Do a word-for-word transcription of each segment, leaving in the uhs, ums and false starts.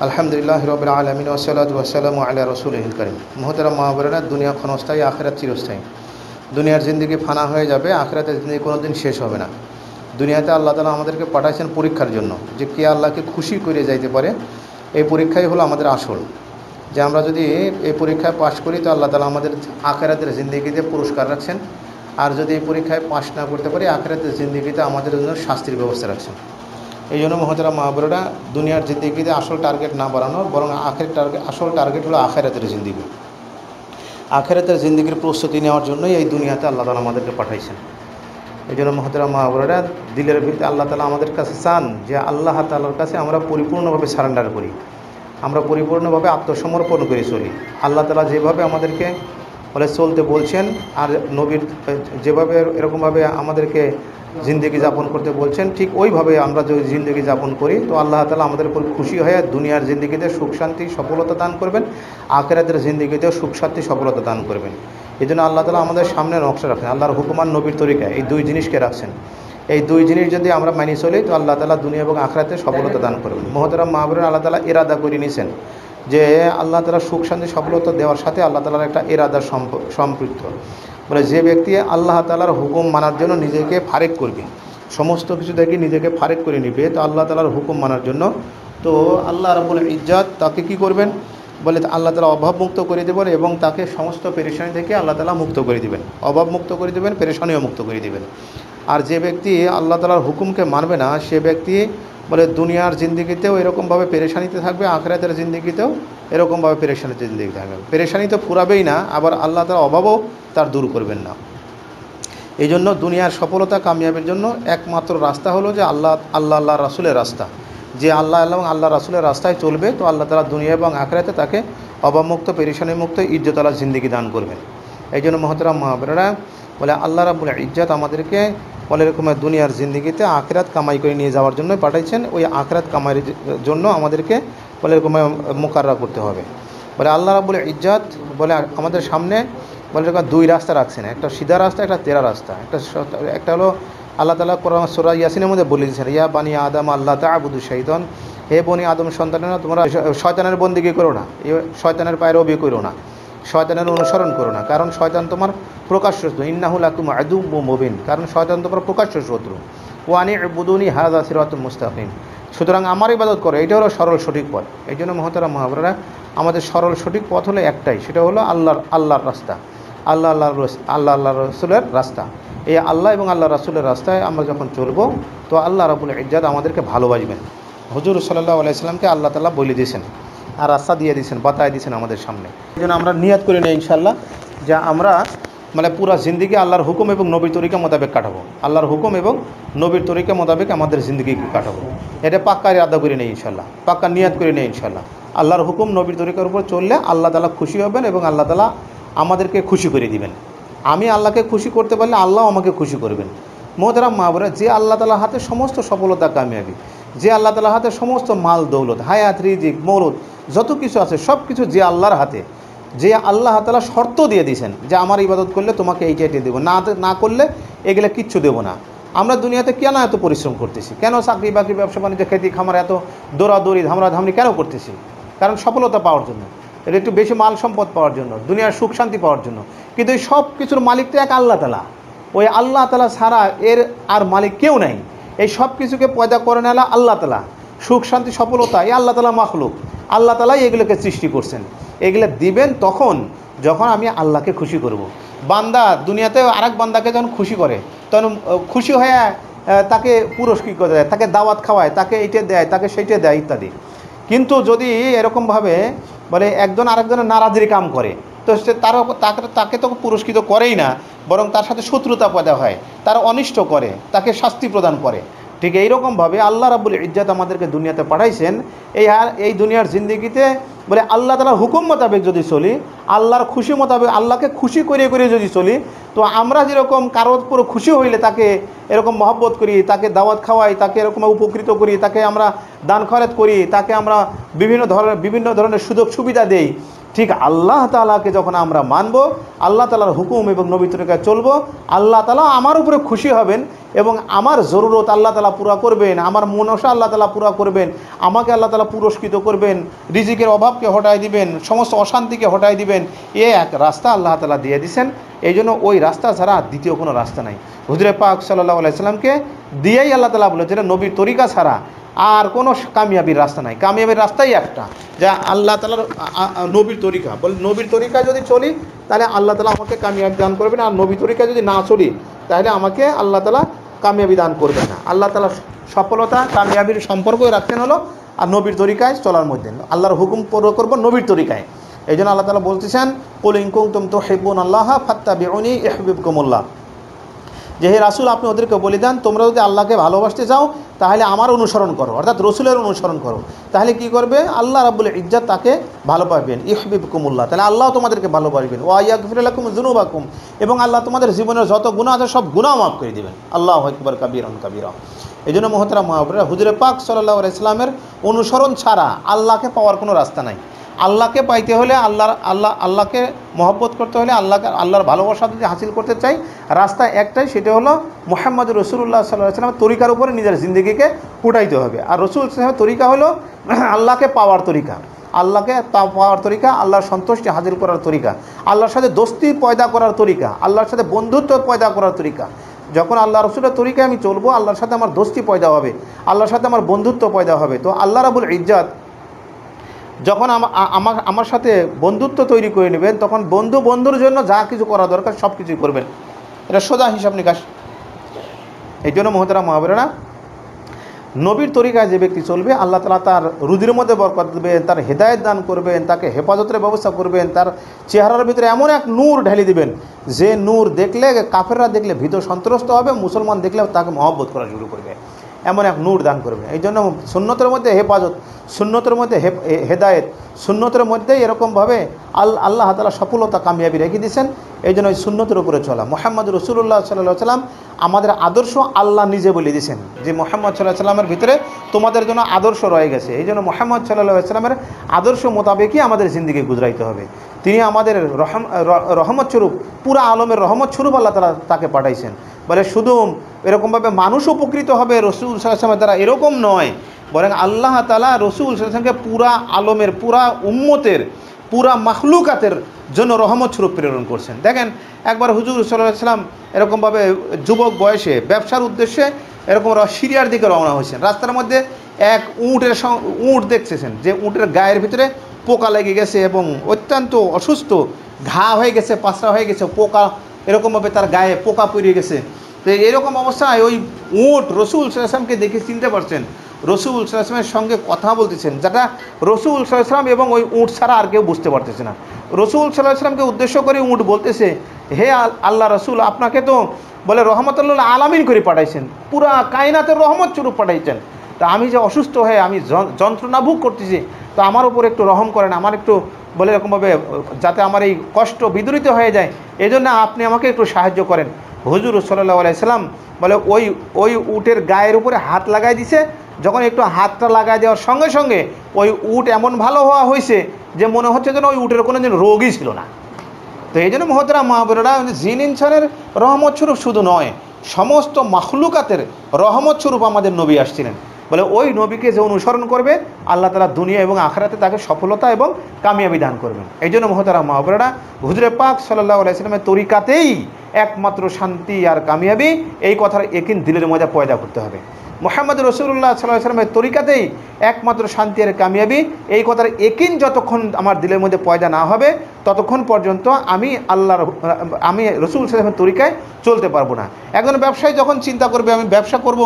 আলহামদুলিল্লাহ রাব্বিল আলামিন ওয়াসসালাতু ওয়াসসালামু আলা রাসূলিল কারীম। মুহতারাম মা বোনেরা, দুনিয়া ক্ষণস্থায়ী, আখিরাত চিরস্থায়ী। দুনিয়ার জিন্দেগি ফানা হয়ে যাবে, আখিরাতের জিন্দেগি কোনো দিন শেষ হবে না। দুনিয়াতে আল্লাহ তাআলা আমাদেরকে পাঠাইছেন পরীক্ষার জন্য, যে কে আল্লাহকে খুশি করে যাইতে পারে। এই পরীক্ষাই হলো আমাদের আসল। যে আমরা যদি এই পরীক্ষায় পাশ করি তো আল্লাহ তাআলা আমাদের আখিরাতের জিন্দেগিতে পুরস্কার রাখছেন, আর যদি এই পরীক্ষায় পাশ না করতে পারি আখিরাতের জিন্দেগিতে আমাদের জন্য শাস্তির ব্যবস্থা রাখছেন। এই জন্য মুহতারাম মা বোনেরা, দুনিয়ার জিন্দেগিতে আসল টার্গেট না বাড়ানো, বরং আখের টার্গেট আসল টার্গেট হলো আখিরাতের জিন্দেগি। আখিরাতের জিন্দেগির প্রস্তুতি নেওয়ার জন্যই এই দুনিয়াতে আল্লাহ তাআলা আমাদেরকে পাঠাইছেন। এই জন্য মুহতারাম মা বোনেরা, দিলের ভিতরে আল্লাহ তাআলা আমাদের কাছে চান যে আল্লাহ তাআলার কাছে আমরা পরিপূর্ণভাবে সারেন্ডার করি, আমরা পরিপূর্ণভাবে আত্মসমর্পণ করে চলি। আল্লাহ তাআলা যেভাবে আমাদেরকে বলে চলতে বলছেন, আর নবীর যেভাবে এরকমভাবে আমাদেরকে জিন্দেগি যাপন করতে বলছেন, ঠিক ওইভাবে আমরা যদি জিন্দেগি যাপন করি তো আল্লাহ তাআলা আমাদের উপর খুশি হয়ে দুনিয়ার জিন্দেগিতে সুখ শান্তি সফলতা দান করবেন, আখিরাতের জিন্দেগিতেও সুখ শান্তি সফলতা দান করবেন। এই জন্য আল্লাহ তাআলা আমাদের সামনে নকশা রাখেন, আল্লাহর হুকুমান নবীর তরিকায় এই দুই জিনিসকে রাখছেন। এই দুই জিনিস যদি আমরা মানি চলি তো আল্লাহ তাআলা দুনিয়া এবং আখিরাতে সফলতা দান করবেন। মুহতারাম মা বোনেরা, আল্লাহ তাআলা ইরাদা করে নিয়েছেন যে আল্লাহ তাআলা সুখ শান্তি সফলতা দেওয়ার সাথে আল্লাহ তাআলার একটা ইরাদা সম্পৃক্ত। বলে যে ব্যক্তি আল্লাহ তাআলার হুকুম মানার জন্য নিজেকে ফারেক করবে, সমস্ত কিছু থেকে নিজেকে ফারেক করে নিবে তো আল্লাহ তাআলার হুকুম মানার জন্য, তো আল্লাহ রাব্বুল ইজ্জত তাকে কি করবেন বলে আল্লাহ তাআলা অভাবমুক্ত করে দেবেন এবং তাকে সমস্ত পেরেশানি থেকে আল্লাহ তাআলা মুক্ত করে দেবেন, অভাবমুক্ত করে দেবেন, পেরেশানিও মুক্ত করে দেবেন। আর যে ব্যক্তি আল্লাহ তাআলার হুকুমকে মানবে না, সে ব্যক্তি বলে দুনিয়ার জিন্দেগিতেও এরকমভাবে পেরেশানিতে থাকবে, আখিরাতের জিন্দেগিতেও এরকমভাবে পেরেশানিতে জিন্দেগি থাকবে। পেরেশানি তো ফুরাবেই না, আবার আল্লাহ তাআলা অভাবও তার দূর করবেন না। এই জন্য দুনিয়ার সফলতা কামিয়াবের জন্য একমাত্র রাস্তা হলো যে আল্লাহ আল্লাহ আল্লাহ রাসূলের রাস্তা। যে আল্লাহ এবং আল্লাহ রাসূলের রাস্তায় চলবে তো আল্লাহ তাআলা দুনিয়া এবং আখিরাতে তাকে অভাবমুক্ত, পেরেশানি মুক্ত, ইজ্জতওয়ালা জিন্দেগি দান করবেন। এই জন্য মুহতারাম মা বোনেরা, বলে আল্লাহ রাব্বুল ইজ্জত আমাদেরকে বলে এরকম দুনিয়ার জিন্দেগিতে আখিরাত কামাই করে নিয়ে যাওয়ার জন্য পাঠাইছেন। ওই আখিরাত কামাইয়ের জন্য আমাদেরকে বলে এরকম মোকাররা করতে হবে। বলে আল্লাহ রাব্বুল ইজ্জত বলে আমাদের সামনে বলে এরকম দুই রাস্তা রাখছেন, একটা সিধা রাস্তা, একটা তেরা রাস্তা। একটা একটা হলো আল্লাহ তাআলা কোরআন সূরা ইয়াসিনের মধ্যে বলে দিয়েছেন, ইয়া বানি আদম আল্লাহ তা'বুদু শাইতান, হে বনি আদম সন্তানেরা তোমরা শয়তানের বন্দেগী করো না, শয়তানের পায়রবি করো না, শয়তানের অনুসরণ করো না, কারণ শয়তান তোমার প্রকাশ্য শত্রু। ইন্নাহু লাকুম আদুউম মুবিন, কারণ শয়তান তোমার প্রকাশ্য শত্রু। ওয়া আনি ইবুদুনি হাযা সিরাতুম মুস্তাকিম, সুতরাং আমার ইবাদত করো, এটা হলো সরল সঠিক পথ। এই জন্য মুহতারাম মা বোনেরা, আমাদের সরল সঠিক পথ হলো একটাই, সেটা হলো আল্লাহর আল্লাহর রাস্তা, আল্লাহ আল্লাহ আল্লাহ আল্লাহ রসুলের রাস্তা। এই আল্লাহ এবং আল্লাহ রাসূলের রাস্তায় আমরা যখন চলবো তো আল্লাহ রাব্বুল ইজ্জত আমাদেরকে ভালোবাসবেন। হুজুর সাল্লাল্লাহু আলাইহি সাল্লামকে আল্লাহ তাআলা বলে দিয়েছেন আর রাস্তা দিয়ে দিয়েছেন, বাতায় দিয়েছেন আমাদের সামনে। এই জন্য আমরা নিয়াত করে নিই ইনশাআল্লাহ যে আমরা মানে পুরা জিন্দেগি আল্লাহর হুকুম এবং নবীর তরিকা মোতাবেক কাটাবো, আল্লাহর হুকুম এবং নবীর তরিকা মোতাবেক আমাদের জিন্দেগি কাটাবো। এটা পাক্কা ইরাদা করে নেই ইনশাআল্লাহ, পাক্কা নিয়াত করে নেই ইনশাআল্লাহ। আল্লাহর হুকুম নবীর তরিকার উপর চললে আল্লাহ তাআলা খুশি হবেন এবং আল্লাহ তাআলা আমাদেরকে খুশি করে দিবেন। আমি আল্লাহকে খুশি করতে পারলে আল্লাহ আমাকে খুশি করবেন। মুহতারাম মা বোনেরা, যে আল্লাহ তাআলার হাতে সমস্ত সফলতা কামিয়াবি, যে আল্লাহ তাআলার হাতে সমস্ত মাল দৌলত, হায়াত, রিজিক, মৌলুদ যত কিছু আছে সব কিছু যে আল্লাহর হাতে, যে আল্লাহ তাআলা শর্ত দিয়ে দিয়েছেন যে আমার ইবাদত করলে তোমাকে এইটা এটি দেবো, না না করলে এগুলো কিচ্ছু দেবো না। আমরা দুনিয়াতে কেন এত পরিশ্রম করতেছি, কেন চাকরি বাকরি ব্যবসা বাণিজ্য খেতি খামার এত দৌড়াদৌড়ি ধামড়াধামড়ি কেন করতেছি? কারণ সফলতা পাওয়ার জন্য, এটা একটু বেশি মাল সম্পদ পাওয়ার জন্য, দুনিয়ার সুখ শান্তি পাওয়ার জন্য। কিন্তু এই সব কিছুর মালিক তো এক আল্লাহ তাআলা। ওই আল্লাহ তাআলা ছাড়া এর আর মালিক কেউ নাই। এই সব কিছুকে পয়দা করে নেলা আল্লাহ তাআলা, সুখ শান্তি সফলতা এই আল্লাহ তাআলা মাখলুক, আল্লাহ তাআলাই এগুলোকে সৃষ্টি করছেন। এগুলো দিবেন তখন যখন আমি আল্লাহকে খুশি করব। বান্দা দুনিয়াতে আরেক বান্দাকে যখন খুশি করে তখন খুশি হয়ে তাকে পুরস্কৃত করে দেয়, তাকে দাওয়াত খাওয়ায়, তাকে এইটা দেয়, তাকে সেইটা দেয় ইত্যাদি। কিন্তু যদি এরকমভাবে বলে একজন আরেকজনের নারাজির কাম করে তো সে তারও তাকে তাকে তো পুরস্কৃত করেই না, বরং তার সাথে শত্রুতা পয়দা হয়, তার অনিষ্ট করে, তাকে শাস্তি প্রদান করে। ঠিক এইরকমভাবে আল্লাহ রাব্বুল ইজ্জত আমাদেরকে দুনিয়াতে পাঠাইছেন এই আর এই দুনিয়ার জিন্দেগিতে বলে আল্লাহ তাআলার হুকুম মোতাবেক যদি চলি, আল্লাহর খুশি মোতাবেক আল্লাহকে খুশি করে করে যদি চলি তো আমরা যেরকম কারোর পুরো খুশি হইলে তাকে এরকম মহব্বত করি, তাকে দাওয়াত খাওয়াই, তাকে এরকম উপকৃত করি, তাকে আমরা দান খয়রাত করি, তাকে আমরা বিভিন্ন ধরনের বিভিন্ন ধরনের সুযোগ সুবিধা দেই, ঠিক আল্লাহ তাআলাকে যখন আমরা মানব, আল্লাহ তাআলার হুকুম এবং নবী তরিকায় চলব, আল্লাহ তাআলা আমার উপরে খুশি হবেন এবং আমার জরুরত আল্লাহ তাআলা পুরা করবেন, আমার মনসা আল্লাহ তাআলা পুরা করবেন, আমাকে আল্লাহ তাআলা পুরস্কৃত করবেন, রিজিকের অভাবকে হটাই দিবেন, সমস্ত অশান্তিকে হটাই দিবেন। এ এক রাস্তা আল্লাহ তাআলা দিয়ে দিয়েছেন। এই জন্য ওই রাস্তা ছাড়া দ্বিতীয় কোনো রাস্তা নাই। হুজুরে পাক সাল্লাল্লাহু আলাইহি সাল্লামকে দিয়েই আল্লাহ তাআলা বলেছেন নবীর তরিকা ছাড়া আর কোনো কামিয়াবির রাস্তা নাই। কামিয়াবির রাস্তাই একটা, যা আল্লাহ তাআলার নবীর তরিকা। বলে নবীর তরিকায় যদি চলি তাহলে আল্লাহ তাআলা আমাকে কামিয়াবি দান করবেন, আর নবীর তরিকায় যদি না চলি তাহলে আমাকে আল্লাহ তাআলা কামিয়াবি দান করবে না। আল্লাহ তাআলা সফলতা কামিয়াবির সম্পর্কই রাখতেন হলো আর নবীর তরিকায় চলার মধ্যে, আল্লাহর হুকুম পুরো করবো নবীর তরিকায়। এই জন্য আল্লাহ তাআলা বলতেছেন কুল ইন কুনতুম তুহিব্বুনাল্লাহ ফাত্তাবিউনি ইউহিব্বুকুমুল্লাহ, যে হে রাসূল আপনি ওদেরকে বলে দেন তোমরা যদি আল্লাহকে ভালোবাসতে চাও তাহলে আমার অনুসরণ করো, অর্থাৎ রসুলের অনুসরণ করো। তাহলে কি করবে? আল্লাহ রাব্বুল ইজ্জত তাকে ভালো পাবেন, ইউহিব্বুকুমুল্লাহ, তাহলে আল্লাহ তোমাদেরকে ভালো পাবেন। ওয়া ইয়াগফির লাকুম যুনুবাকুম, এবং আল্লাহ তোমাদের জীবনের যত গুনাহ আছে সব গুনাহ মাফ করে দিবেন। আল্লাহু আকবার কাবীরান কাবীরা। এই জন্য মুহতারাম মুহাব্বিরা, হুজুরে পাক সাল্লাল্লাহু আলাইহি সাল্লামের অনুসরণ ছাড়া আল্লাহকে পাওয়ার কোনো রাস্তা নাই। আল্লাহকে পাইতে হলে আল্লাহর আল্লাহ আল্লাহকে মহব্বত করতে হলে, আল্লাহকে আল্লাহর ভালোবাসা যদি হাসিল করতে চাই, রাস্তা একটাই, সেটা হলো মুহাম্মদ রাসূলুল্লাহ সাল্লাল্লাহু আলাইহি ওয়াসাল্লামের তরিকার উপরে নিজের জিন্দেগিকে উঠাইতে হবে। আর রাসূল সাল্লাল্লাহু আলাইহি ওয়াসাল্লামের তরিকা হলো আল্লাহকে পাওয়ার তরিকা, আল্লাহকে পাওয়ার তরিকা, আল্লাহর সন্তুষ্টি হাসিল করার তরিকা, আল্লাহর সাথে দোস্তি পয়দা করার তরিকা, আল্লাহর সাথে বন্ধুত্ব পয়দা করার তরিকা। যখন আল্লাহ রসুলের তরিকায় আমি চলবো, আল্লাহর সাথে আমার দোস্তি পয়দা হবে, আল্লাহর সাথে আমার বন্ধুত্ব পয়দা হবে। তো আল্লাহ রাব্বুল ইজ্জত যখন আমার আমার সাথে বন্ধুত্ব তৈরি করে নেবেন, তখন বন্ধু বন্ধুর জন্য যা কিছু করা দরকার সব কিছুই করবেন। এটা সোজা হিসাব নিকাশ। এই জন্য মুহতারাম মুহাব্বিরা, নবীর তরিকায় যে ব্যক্তি চলবে, আল্লাহ তাআলা তার রুজির মধ্যে বরকত দেবেন, তার হেদায়েত দান করবেন, তাকে হেফাজতের ব্যবস্থা করবেন, তার চেহারার ভিতরে এমন এক নূর ঢেলে দিবেন যে নূর দেখলে কাফেররা দেখলে ভীত সন্ত্রস্ত হবে, মুসলমান দেখলে তাকে মহব্বত করা শুরু করবে, এমন এক নূর দান করবে। এই জন্য সুন্নতের মধ্যে হেফাজত, সুন্নতের মধ্যে হেদায়েত, সুন্নতের মধ্যেই এরকমভাবে আল আল্লাহ তাআলা সফলতা কামিয়াবি রেখে দিয়েছেন। এই জন্য ওই সুন্নতের উপরে চলা। মুহাম্মদ রাসূলুল্লাহ সাল্লাল্লাহু আলাইহি সাল্লাম আমাদের আদর্শ, আল্লাহ নিজে বলে দিয়েছেন যে মুহাম্মদ সাল্লাল্লাহু আলাইহি সাল্লামের ভিতরে তোমাদের জন্য আদর্শ রয়ে গেছে। এই জন্য মুহাম্মদ সাল্লাল্লাহু আলাইহি সাল্লামের আদর্শ মোতাবেকই আমাদের জিন্দেগি গুজরাইতে হবে। তিনি আমাদের রহম রহমত স্বরূপ, পুরা আলমের রহমত স্বরূপ আল্লাহ তাআলা তাকে পাঠাইছেন। বলে শুধু এরকমভাবে মানুষ উপকৃত হবে রাসূল সাল্লাল্লাহু আলাইহি ওয়াসাল্লামের দ্বারা, এরকম নয়, বরং আল্লাহ তাআলা রাসূল সাল্লাল্লাহু আলাইহি ওয়াসাল্লামকে পুরা আলমের, পুরা উম্মতের, পুরা মাখলুকাতের জন্য রহমত স্বরূপ প্রেরণ করছেন। দেখেন একবার হুজুর সাল্লাল্লাহু আলাইহি ওয়াসাল্লাম এরকমভাবে যুবক বয়সে ব্যবসার উদ্দেশ্যে এরকম সিরিয়ার দিকে রওনা হয়েছেন। রাস্তার মধ্যে এক উটের উট দেখতেছেন যে উটের গায়ের ভিতরে পোকা লেগে গেছে এবং অত্যন্ত অসুস্থ, ঘা হয়ে গেছে, পাঁচড়া হয়ে গেছে, পোকা এরকমভাবে তার গায়ে পোকা পড়ে গেছে। তো এরকম অবস্থায় ওই উট রসুল সাল্লাল্লাহু আলাইহি ওয়াসাল্লামকে দেখে চিনতে পারছেন, রসুল সাল্লাল্লাহু আলাইহি ওয়াসাল্লামের সঙ্গে কথা বলতেছেন, যেটা রসুল সাল্লাল্লাহু আলাইহি ওয়াসাল্লাম এবং ওই উট ছাড়া আর কেউ বুঝতে পারতেছে না। রসুল সাল্লাল্লাহু আলাইহি ওয়াসাল্লামকে উদ্দেশ্য করে উট বলতেছে, হে আল্লাহ রসুল, আপনাকে তো বলে রহমতুল্লাহ আলামিন করে পাঠাইছেন, পুরা কায়নাতের রহমত স্বরূপ পাঠাইছেন। তা আমি যে অসুস্থ হয়ে আমি যন্ত্রণা ভোগ করতেছি, তো আমার উপর একটু রহম করেন, আমার একটু বলে এরকমভাবে যাতে আমার এই কষ্ট বিদরিত হয়ে যায়, এই জন্য আপনি আমাকে একটু সাহায্য করেন। হুজুর সাল্লাল্লাহু আলাইহি সাল্লাম বলে ওই ওই উটের গায়ের উপরে হাত লাগাই দিছে। যখন একটু হাতটা লাগাই দেওয়ার সঙ্গে সঙ্গে ওই উট এমন ভালো হওয়া হয়েছে যে মনে হচ্ছে যেন ওই উটের কোনো দিন রোগই ছিল না। তো এই জন্য মুহতারাম মুহাব্বিরা, জিন ইনসানের রহমত স্বরূপ শুধু নয়, সমস্ত মাখলুকাতের রহমত স্বরূপ আমাদের নবী আসছিলেন। বলে ওই নবীকে যে অনুসরণ করবে, আল্লাহ তাআলা দুনিয়া এবং আখিরাতে তাকে সফলতা এবং কামিয়াবি দান করবেন। এই জন্য মুহতারাম মুহাব্বিরা, হুজুরে পাক সাল্লাল্লাহু আলাইহি সাল্লামের তরিকাতেই একমাত্র শান্তি আর কামিয়াবি, এই কথার একিন দিলের মধ্যে পয়দা করতে হবে। মুহাম্মদ রাসূলুল্লাহ সাল্লাল্লাহু আলাইহি সাল্লামের তরিকাতেই একমাত্র শান্তি আর কামিয়াবি, এই কথার একিন যতক্ষণ আমার দিলের মধ্যে পয়দা না হবে, ততক্ষণ পর্যন্ত আমি আল্লাহর আমি রাসূল সাল্লাল্লাহু আলাইহি সাল্লামের তরিকায় চলতে পারবো না। একজন ব্যবসায়ী যখন চিন্তা করবে আমি ব্যবসা করব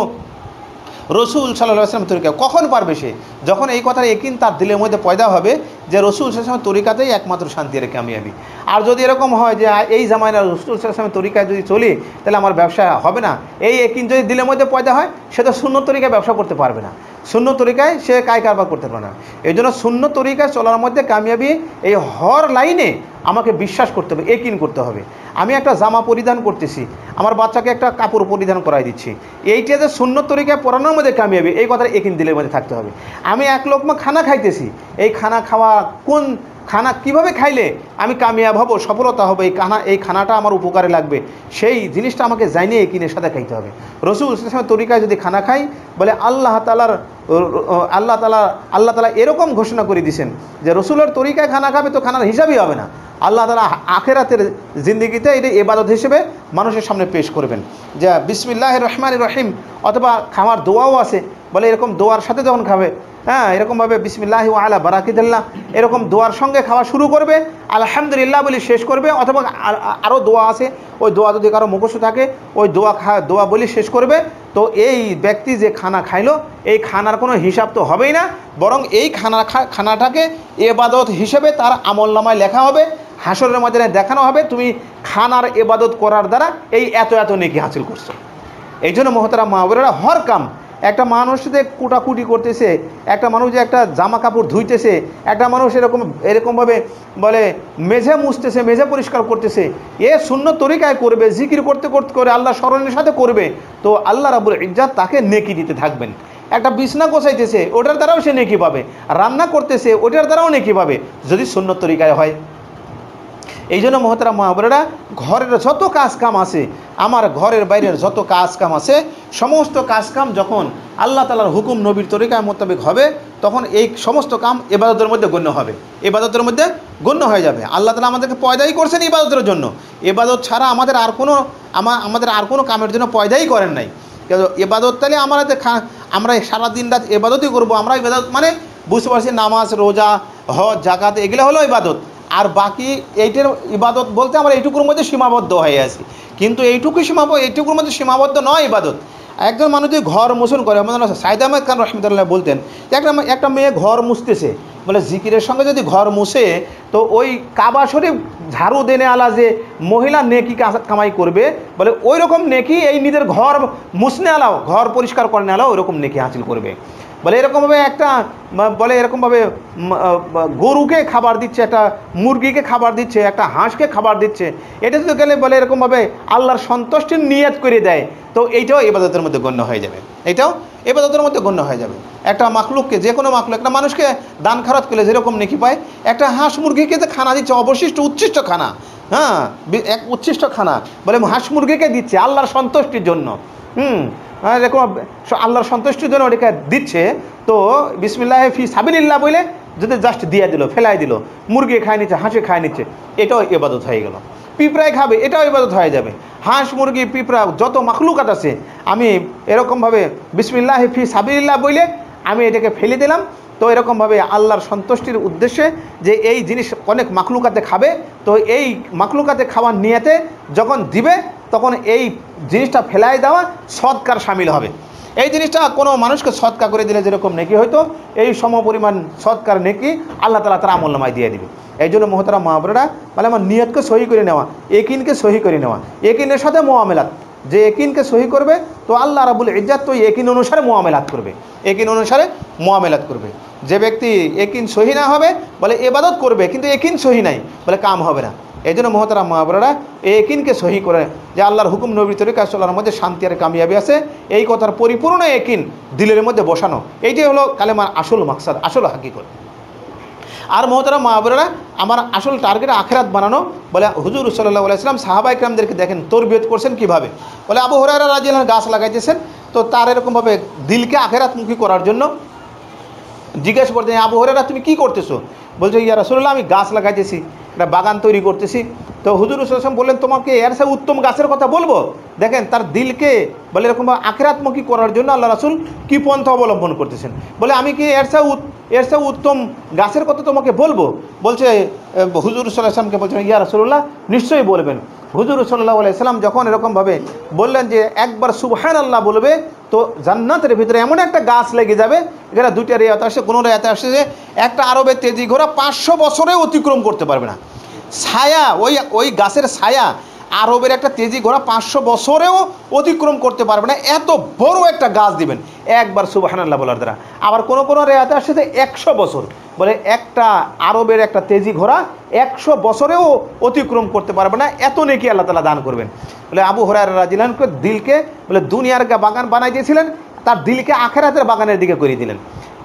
রসুল সাল্লাল্লাহু আলাইহি ওয়াসাল্লামের তরিকা, কখন পারবে সে? যখন এই কথার একিন তার দিলের মধ্যে পয়দা হবে যে রসুল সাল্লাল্লাহু আলাইহি ওয়াসাল্লামের তরিকাতেই একমাত্র শান্তি আর কামিয়াবি। আর যদি এরকম হয় যে এই জামানায় রসুল সাল্লাল্লাহু আলাইহি ওয়াসাল্লামের তরিকায় যদি চলি তাহলে আমার ব্যবসা হবে না, এই একিন যদি দিলের মধ্যে পয়দা হয়, সে তো সুন্নত তরিকায় ব্যবসা করতে পারবে না, শূন্য তরিকায় সে কায় কারবার করতে পারে না। এই জন্য শূন্য তরিকায় চলার মধ্যে কামিয়াবি, এই হর লাইনে আমাকে বিশ্বাস করতে হবে, একিন করতে হবে। আমি একটা জামা পরিধান করতেছি, আমার বাচ্চাকে একটা কাপড় পরিধান করাই দিচ্ছি, এইটা যে শূন্য তরিকায় পড়ানোর মধ্যে কামিয়াবি, এই কথার একিন দিলের মধ্যে থাকতে হবে। আমি এক লোকমা খানা খাইতেছি, এই খানা খাওয়া কোন খানা কিভাবে খাইলে আমি কামিয়াব হব, সফলতা হবে, এই খানা এই খানাটা আমার উপকারে লাগবে, সেই জিনিসটা আমাকে জানিয়ে একিনের সাথে খাইতে হবে। রসুল ইসলামের তরিকায় যদি খানা খাই, বলে আল্লাহ তালার আল্লাহ তালা আল্লাহ তালা এরকম ঘোষণা করে দিয়েছেন যে রসুলের তরিকায় খানা খাবে তো খানার হিসাবই হবে না। আল্লাহ তালা আখেরাতের জিন্দিগিতে এটা ইবাদত হিসেবে মানুষের সামনে পেশ করবেন। যা বিসমিল্লাহির রহমানির রহিম অথবা খাওয়ার দোয়াও আছে, বলে এরকম দোয়ার সাথে যখন খাবে, হ্যাঁ এরকমভাবে বিসমিল্লাহি ওয়া আলা বারাকাতিল্লাহ এরকম দোয়ার সঙ্গে খাওয়া শুরু করবে, আলহামদুলিল্লাহ বলে শেষ করবে, অথবা আরও দোয়া আছে ওই দোয়া যদি কারো মুখস্থ থাকে ওই দোয়া খা দোয়া বলে শেষ করবে। তো এই ব্যক্তি যে খানা খাইলো এই খানার কোনো হিসাব তো হবেই না, বরং এই খানা খানাটাকে এবাদত হিসেবে তার আমলনামায় লেখা হবে, হাসরের ময়দানে দেখানো হবে তুমি খানার এবাদত করার দ্বারা এই এত এত নেকি হাসিল করছো। এই জন্য মহতারাম মা বোনেরা, হর কাম একটা মানুষ যে কুটাকুটি করতেছে, একটা মানুষ যে একটা জামা কাপড় ধুইতেছে, একটা মানুষ এরকম এরকমভাবে বলে মেঝে মুছতেছে, মেঝে পরিষ্কার করতেছে, এ শূন্য তরিকায় করবে, জিকির করতে করতে করে আল্লাহ স্মরণের সাথে করবে, তো আল্লাহ রাব্বুল ইজ্জাত তাকে নেকি দিতে থাকবেন। একটা বিছনা গোছাইতেছে ওটার দ্বারাও সে নেকি পাবে, রান্না করতেছে ওটার দ্বারাও নেকি পাবে যদি শূন্য তরিকায় হয়। এই জন্য মহতারাম মা বোনেরা, ঘরের যত কাজ কাম আছে, আমার ঘরের বাইরের যত কাজ কাম আছে, সমস্ত কাজ কাম যখন আল্লাহ তাআলার হুকুম নবীর তরিকা মোতাবেক হবে, তখন এই সমস্ত কাম ইবাদতের মধ্যে গণ্য হবে, ইবাদতের মধ্যে গণ্য হয়ে যাবে। আল্লাহ তাআলা আমাদেরকে পয়দাই করছেন ইবাদতের জন্য, ইবাদত ছাড়া আমাদের আর কোনো আমাদের আর কোনো কামের জন্য পয়দাই করেন নাই। ইবাদত তাহলে আমাদের আমরা সারাদিন রাত ইবাদতই করবো, আমরা ইবাদত মানে বুঝতে পারছি নামাজ, রোজা, হজ, জাকাত এগুলো হলো ইবাদত, আর বাকি এইটার ইবাদত বলতে আমরা এইটুকুর মধ্যে সীমাবদ্ধ হয়ে আছি। কিন্তু এইটুকু সীমাবদ্ধ এইটুকুর মধ্যে সীমাবদ্ধ নয় ইবাদত। একজন মানুষ যদি ঘর মোছন করে, আমাদের সাইদ আহমেদ খান রহমতুল্লাহ বলতেন একটা একটা মেয়ে ঘর মুছতেছে, বলে জিকিরের সঙ্গে যদি ঘর মুছে তো ওই কাবা শরীফ ঝাড়ু দেনে আলা যে মহিলা নেকি কামাই করবে, বলে ওই রকম নেকি এই নিজের ঘর মুছনে আলাও, ঘর পরিষ্কার করে আলাও ওই রকম নেকি হাসিল করবে। বলে এরকমভাবে একটা বলে এরকমভাবে গরুকে খাবার দিচ্ছে, একটা মুরগিকে খাবার দিচ্ছে, একটা হাঁসকে খাবার দিচ্ছে, এটা যদি গেলে বলে এরকমভাবে আল্লাহর সন্তুষ্টির নিয়ত করে দেয়, তো এইটাও ইবাদতের মধ্যে গণ্য হয়ে যাবে, এটাও ইবাদতের মধ্যে গণ্য হয়ে যাবে। একটা মাখলুককে, যে কোনো মাখলুক, একটা মানুষকে দান খারাত করলে যেরকম নেকি পায়, একটা হাঁস মুরগিকে যে খানা দিচ্ছে, অবশিষ্ট উচ্ছিষ্ট খানা, হ্যাঁ এক উচ্ছিষ্ট খানা বলে হাঁস মুরগিকে দিচ্ছে আল্লাহর সন্তুষ্টির জন্য, হুম এরকম আল্লাহর সন্তুষ্টির জন্য ওটাকে দিচ্ছে, তো বিসমিল্লাহ ফি সাবিলিল্লাহ বলে যদি জাস্ট দিয়ে দিল, ফেলাই দিল, মুরগি খায় নিচ্ছে, হাঁসে খায় নিচ্ছে, এটাও ইবাদত হয়ে গেল। পিঁপড়ায় খাবে, এটাও ইবাদত হয়ে যাবে। হাঁস, মুরগি, পিঁপড়া যত মাখলুকাত আছে, আমি এরকমভাবে বিসমিল্লাহ ফি সাবিলিল্লাহ বলে আমি এটাকে ফেলে দিলাম, তো এরকমভাবে আল্লাহর সন্তুষ্টির উদ্দেশ্যে যে এই জিনিস অনেক মাখলুকাতে খাবে, তো এই মাখলুকাতে খাওয়ার নিয়তে যখন দিবে তখন এই জিনিসটা ফেলাই দেওয়া সদকার শামিল হবে। এই জিনিসটা কোনো মানুষকে সদকা করে দিলে যেরকম নেকি হয়তো, এই সম পরিমাণ সদকার নেকি আল্লাহ তাআলা তার আমলনামায় দিয়ে দিবে। এই জন্য মহতারাম মা বোনেরা, মানে আমার নিয়তকে সহি করে নেওয়া, একিনকে সহি করে নেওয়া, একিনের সাথে মুআমেলাত, যে একিনকে সহি করবে তো আল্লাহ রাব্বুল ইজ্জাত তো একিন অনুসারে মুআমেলাত করবে, একিন অনুসারে মুআমেলাত করবে। যে ব্যক্তি একিন সহি না হবে, বলে ইবাদত করবে কিন্তু একিন সহি নাই, বলে কাম হবে না। এই জন্য মহতারাম মা বোনেরা, এই একিনকে সহি করে যে আল্লাহর হুকুম নবীর তরিকা চলার মধ্যে শান্তি আর কামিয়াবি আছে, এই কথার পরিপূর্ণ একিন দিলের মধ্যে বসানো, এইটাই হলো কালেমার আসল মাকসাদ, আসল হাকিকত। আর মহতারাম মা বোনেরা, আমার আসল টার্গেট আখিরাত বানানো। বলে হুজুর সাল্লাল্লাহু আলাইহি ওয়াসাল্লাম সাহাবা ইকরামদেরকে দেখেন তরবিয়ত করছেন কীভাবে, বলে আবু হুরায়রা রাদিয়াল্লাহু আনহু গাছ লাগাইতেছেন, তো তার এরকমভাবে দিলকে আখিরাতমুখী করার জন্য জিজ্ঞেস করতেন, আবু হুরায়রা তুমি কী করতেছো? বলছে ইয়া রাসূলুল্লাহ আমি গাছ লাগাইতেছি, একটা বাগান তৈরি করতেছি। তো হুজুর সাল্লাল্লাহু আলাইহি ওয়াসাল্লাম বললেন তোমাকে এর সাথে উত্তম গাছের কথা বলবো। দেখেন তার দিলকে বলে এরকম আখিরাতমুখী করার জন্য আল্লাহ রাসূল কী পন্থা অবলম্বন করতেছেন। বলে আমি কি এর সাথে এর সাথে উত্তম গাছের কথা তোমাকে বলবো? বলছে হুজুর সাল্লাল্লাহু আলাইহি ওয়াসাল্লামকে বলছেন ইয়া রাসূলুল্লাহ নিশ্চয়ই বলবেন। হুজুর সাল্লাল্লাহু আলাইহি ওয়াসাল্লাম যখন এরকমভাবে বললেন যে একবার সুবহানাল্লাহ বলবে তো জান্নাতের ভিতরে এমন একটা গাছ লেগে যাবে, এখানে দুইটা রেয়াত আসছে, কোনো রেয়াতে আসছে যে একটা আরবের তেজি ঘোড়া পাঁচশো বছরেও অতিক্রম করতে পারবে না, ছায়া ওই ওই গাছের ছায়া আরবের একটা তেজি ঘোড়া পাঁচশো বছরেও অতিক্রম করতে পারবে না, এত বড় একটা গাছ দিবেন একবার সুবহানাল্লাহ বলার দ্বারা। আবার কোনো কোনো রেয়াতে আসছে যে একশো বছর, বলে একটা আরবের একটা তেজি ঘোড়া একশো বছরেও অতিক্রম করতে পারবে না, এত নেকি আল্লাহ তাআলা দান করবেন। বলে আবু হুরায়রা রাদিয়াল্লাহু আনহু দিলকে বলে দুনিয়ার বাগান বানাই দিয়েছিলেন, তার দিলকে আখিরাতের বাগানের দিকে করে দিলেন।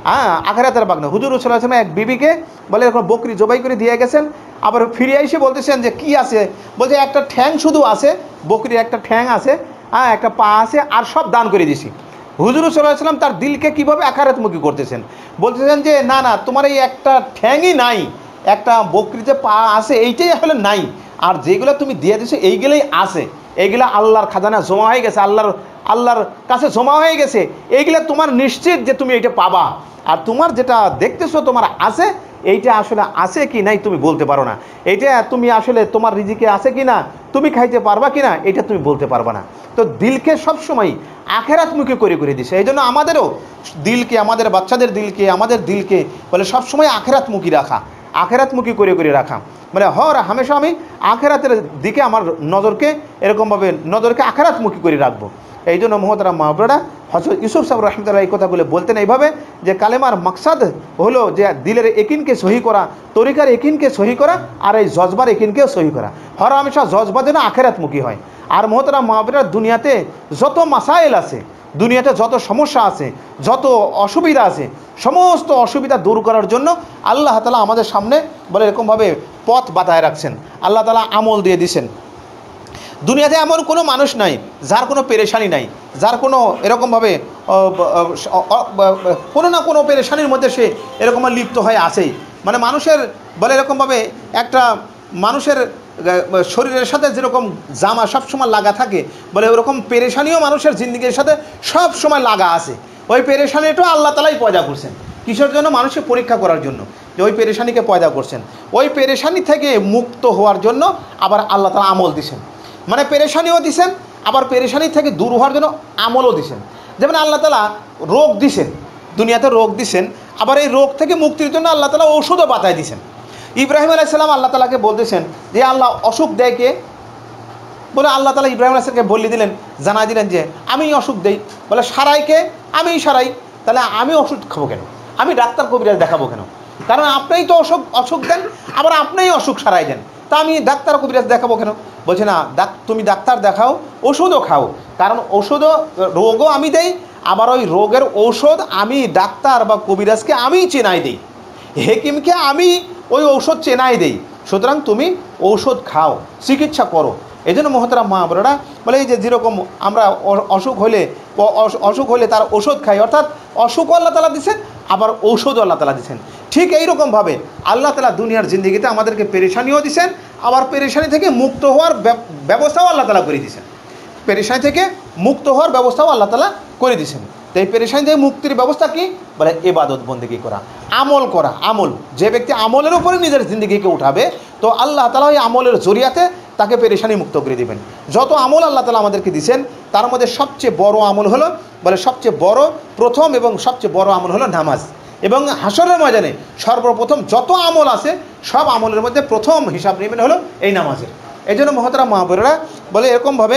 হ্যাঁ, আখেরাতের বাগনা। হুজুর সাল্লাল্লাহু আলাইহি ওয়াসাল্লাম এক বিবিকে বলে এরকম বকরি জবাই করে দিয়ে গেছেন, আবার ফিরে এসে বলতেছেন যে কি আছে, বলছে একটা ঠ্যাং শুধু আছে, বকরির একটা ঠ্যাং আছে, হ্যাঁ একটা পা আছে, আর সব দান করে দিছি। হুজুর সাল্লাল্লাহু আলাইহি ওয়াসাল্লাম তার দিলকে কীভাবে আখিরাতমুখী করতেছেন, বলতেছেন যে না না, তোমার এই একটা ঠ্যাংই নাই, একটা বকরিতে পা আছে এইটাই আসলে নাই, আর যেগুলো তুমি দিয়ে দিছো এইগুলোই আছে, এইগুলো আল্লাহর খাজানা জমা হয়ে গেছে, আল্লাহর আল্লাহর কাছে জমা হয়ে গেছে, এইগুলো তোমার নিশ্চিত যে তুমি এইটা পাবা। আর তোমার যেটা দেখতেছো তোমার আছে, এইটা আসলে আছে কি নাই তুমি বলতে পারো না, এইটা তুমি আসলে তোমার রিজিকে আছে কি না, তুমি খাইতে পারবা কি না, এটা তুমি বলতে পারবা না। তো দিলকে সবসময় আখেরাতমুখী করে করে দিছে। এই জন্য আমাদেরও দিলকে, আমাদের বাচ্চাদের দিলকে, আমাদের দিলকে বলে সবসময় আখেরাতমুখী রাখা, আখেরাতমুখী করে করে রাখা, মানে হর হামেশা আমি আখেরাতের দিকে আমার নজরকে এরকমভাবে নজরকে আখেরাতমুখী করে রাখবো। এই জন্য মহতারাম মাহবুবরা হযরত ইউসুফ সাহেব রাহমাতুল্লাহ এই কথাগুলো বলতেন এইভাবে যে কালেমার মাকসাদ হলো যে দিলের একিনকে সহি করা, তরিকার একিনকে সহি করা, আর এই জজবার একিনকেও সহি করা। হর হামেশা জজবা যেন আখেরাতমুখী হয়। আর মহতারাম মাহবুবরা দুনিয়াতে যত মাসাইল আছে, দুনিয়াতে যত সমস্যা আছে, যত অসুবিধা আছে, সমস্ত অসুবিধা দূর করার জন্য আল্লাহ তাআলা আমাদের সামনে বলে এরকমভাবে পথ বাতায় রাখছেন, আল্লাহ তাআলা আমল দিয়ে দিছেন। দুনিয়াতে এমন কোনো মানুষ নাই যার কোনো পেরেশানি নাই, যার কোনো এরকমভাবে কোনো না কোনো পেরেশানির মধ্যে সে এরকম লিপ্ত হয়ে আছেই। মানে মানুষের বলে এরকমভাবে একটা মানুষের শরীরের সাথে যেরকম জামা সবসময় লাগা থাকে, বলে ওরকম পেরেশানিও মানুষের জিন্দিগির সাথে সব সময় লাগা আছে। ওই পেরেশানিটাও আল্লাহ তাআলাই পয়দা করছেন, কিসের জন্য? মানুষকে পরীক্ষা করার জন্য, যে ওই পেরেশানিকে পয়দা করছেন। ওই পেরেশানি থেকে মুক্ত হওয়ার জন্য আবার আল্লাহ তাআলা আমল দিছেন, মানে পেরেশানিও দিছেন, আবার পেরেশানি থেকে দূর হওয়ার জন্য আমলও দিছেন। যেমন আল্লাহ তাআলা রোগ দিছেন, দুনিয়াতে রোগ দিছেন, আবার এই রোগ থেকে মুক্তির জন্য আল্লাহ তাআলা ঔষধও বাতায় দিছেন। ইব্রাহিম আলাইহিস সালাম আল্লাহ তাআলাকে বলতেছেন যে আল্লাহ অসুখ দেয় কে? বলে আল্লাহ তাআলা ইব্রাহিম আলাইহিস সালামকে বলে দিলেন, জানাই দিলেন যে আমি অসুখ দেই। বলে সারাই কে? আমিই সারাই। তাহলে আমি ওষুধ খাবো কেন? আমি ডাক্তার কবিরাজ দেখাবো কেন? কারণ আপনিই তো অসুখ অসুখ দেন, আবার আপনিই অসুখ সারাই দেন, তা আমি ডাক্তার কবিরাজ দেখাবো কেন? বলছে না, তুমি ডাক্তার দেখাও, ওষুধও খাও, কারণ ওষুধও রোগও আমি দেই, আবার ওই রোগের ঔষধ আমি ডাক্তার বা কবিরাজকে আমিই চেনাই দিই, হেকিমকে আমি ওই ঔষধ চেনাই দেই। সুতরাং তুমি ঔষধ খাও, চিকিৎসা করো। এই জন্য মহতারাম মা বোনেরা বলে এই যে যেরকম আমরা অসুখ হলে অসুখ হলে তার ওষুধ খাই, অর্থাৎ অসুখও আল্লাহ তাআলা দিচ্ছেন, আবার ঔষধও আল্লাহ তাআলা দিচ্ছেন। ঠিক এইরকমভাবে আল্লাহ তাআলা দুনিয়ার জিন্দিগিতে আমাদেরকে পেরেশানিও দিচ্ছেন, আবার পেরেশানি থেকে মুক্ত হওয়ার ব্যবস্থাও আল্লাহ তাআলা করে দিচ্ছেন। পেরেশানি থেকে মুক্ত হওয়ার ব্যবস্থাও আল্লাহ তাআলা করে দিচ্ছেন। তো এই পেরেশানি থেকে মুক্তির ব্যবস্থা কি? বলে ইবাদত বন্দেগী করা, আমল করা। আমল, যে ব্যক্তি আমলের উপরে নিজের জিন্দিগিকে উঠাবে, তো আল্লাহ তাআলা ওই আমলের জরিয়াতে তাকে পেরেশানি মুক্ত করে দিবেন। যত আমল আল্লাহ তাআলা আমাদেরকে দিচ্ছেন, তার মধ্যে সবচেয়ে বড় আমল হলো, বলে সবচেয়ে বড় প্রথম এবং সবচেয়ে বড় আমল হলো নামাজ। এবং হাসরের ময়দানে সর্বপ্রথম যত আমল আছে, সব আমলের মধ্যে প্রথম হিসাব নেবেন হলো এই নামাজের। এই জন্য মহতারাম মা বোনেরা বলে এরকমভাবে